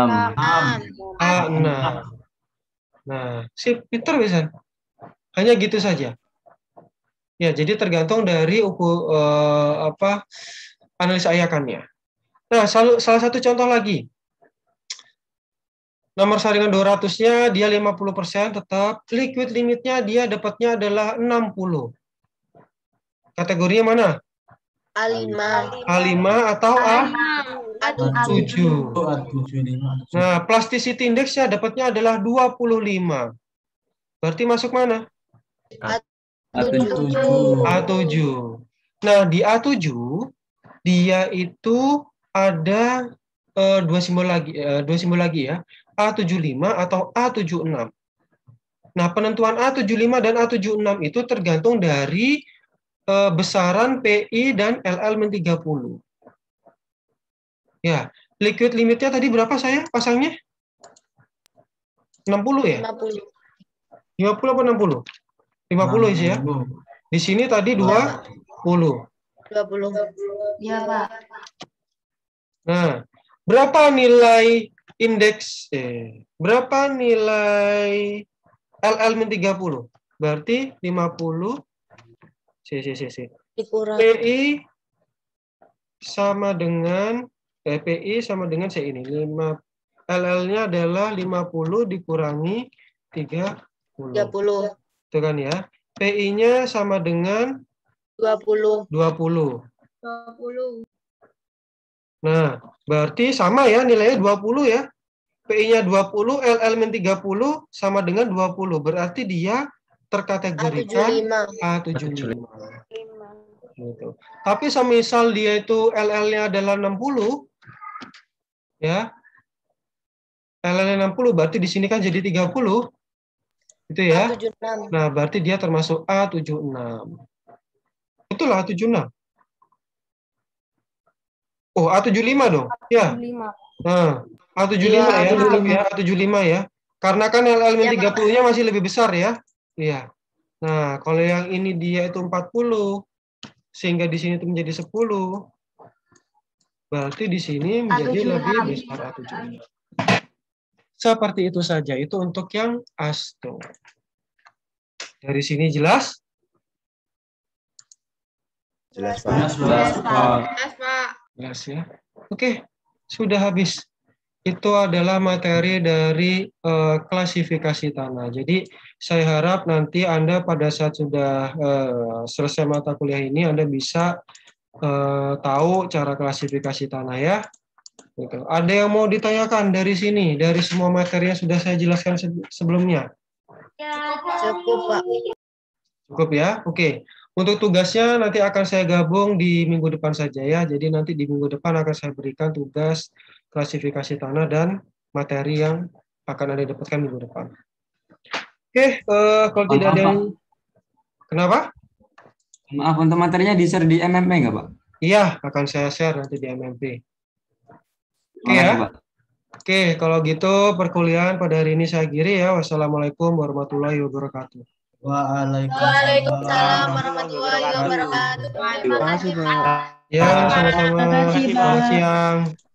A6. Nah, sip, pinter bisa. Hanya gitu saja. Ya, jadi tergantung dari analisa ayakannya. Nah, salah satu contoh lagi. Nomor saringan 200-nya dia 50% tetap. Liquid limitnya dia dapatnya adalah 60. Kategorinya mana? A5. A5 atau A7? Nah, plasticity index-nya dapatnya adalah 25. Berarti masuk mana? A7. A7. Nah, di A7 dia itu ada dua simbol lagi ya. A75 atau A76. Nah, penentuan A75 dan A76 itu tergantung dari besaran PI dan LL-30. Ya, liquid limitnya tadi berapa saya pasangnya? 60 ya? 50. 50 apa 60? 50 sih ya. Di sini tadi 20. 20. Iya, Pak. Nah, berapa nilai indeks berapa nilai LL-30? Berarti 50 Dikurang. PI sama dengan PI sama dengan C ini. LL-nya adalah 50 dikurangi 30. Itu kan ya. PI-nya sama dengan 20. Nah, berarti sama ya nilainya 20 ya. PI-nya 20, LL-30 sama dengan 20. Berarti dia terkategorikan A75. Gitu. Tapi semisal dia itu LL-nya adalah 60, ya. LL-nya 60 berarti di sini kan jadi 30. Itu ya. A76. Nah, berarti dia termasuk A76. Betul lah A76. Oh, A75 dong. Ya. Nah, A75 ya, tetap ya, A75 ya. Karena kan LL-30-nya masih lebih besar ya. Iya. Nah, kalau yang ini dia itu 40, sehingga di sini itu menjadi 10, berarti di sini menjadi lebih besar A75. Seperti itu saja, itu untuk yang ASTO. Dari sini jelas? Jelas, Pak. Jelas ya. Oke, sudah habis. Itu adalah materi dari klasifikasi tanah. Jadi saya harap nanti Anda pada saat sudah selesai mata kuliah ini Anda bisa tahu cara klasifikasi tanah ya. Gitu. Ada yang mau ditanyakan dari sini, dari semua materi yang sudah saya jelaskan sebelumnya? Cukup, Pak. Cukup ya? Oke. Untuk tugasnya nanti akan saya gabung di minggu depan saja ya. Jadi nanti di minggu depan akan saya berikan tugas klasifikasi tanah dan materi yang akan Anda dapatkan minggu depan. Oke, kalau tidak ada yang... Kenapa? Maaf, untuk materinya di-share di MMP nggak, Pak? Iya, akan saya share nanti di MMP. Oke Makasih, ya. Pak. Oke, kalau gitu perkuliahan pada hari ini saya akhiri ya. Wassalamualaikum warahmatullahi wabarakatuh. Waalaikumsalam warahmatullahi wabarakatuh. Ya, sama-sama. Selamat siang.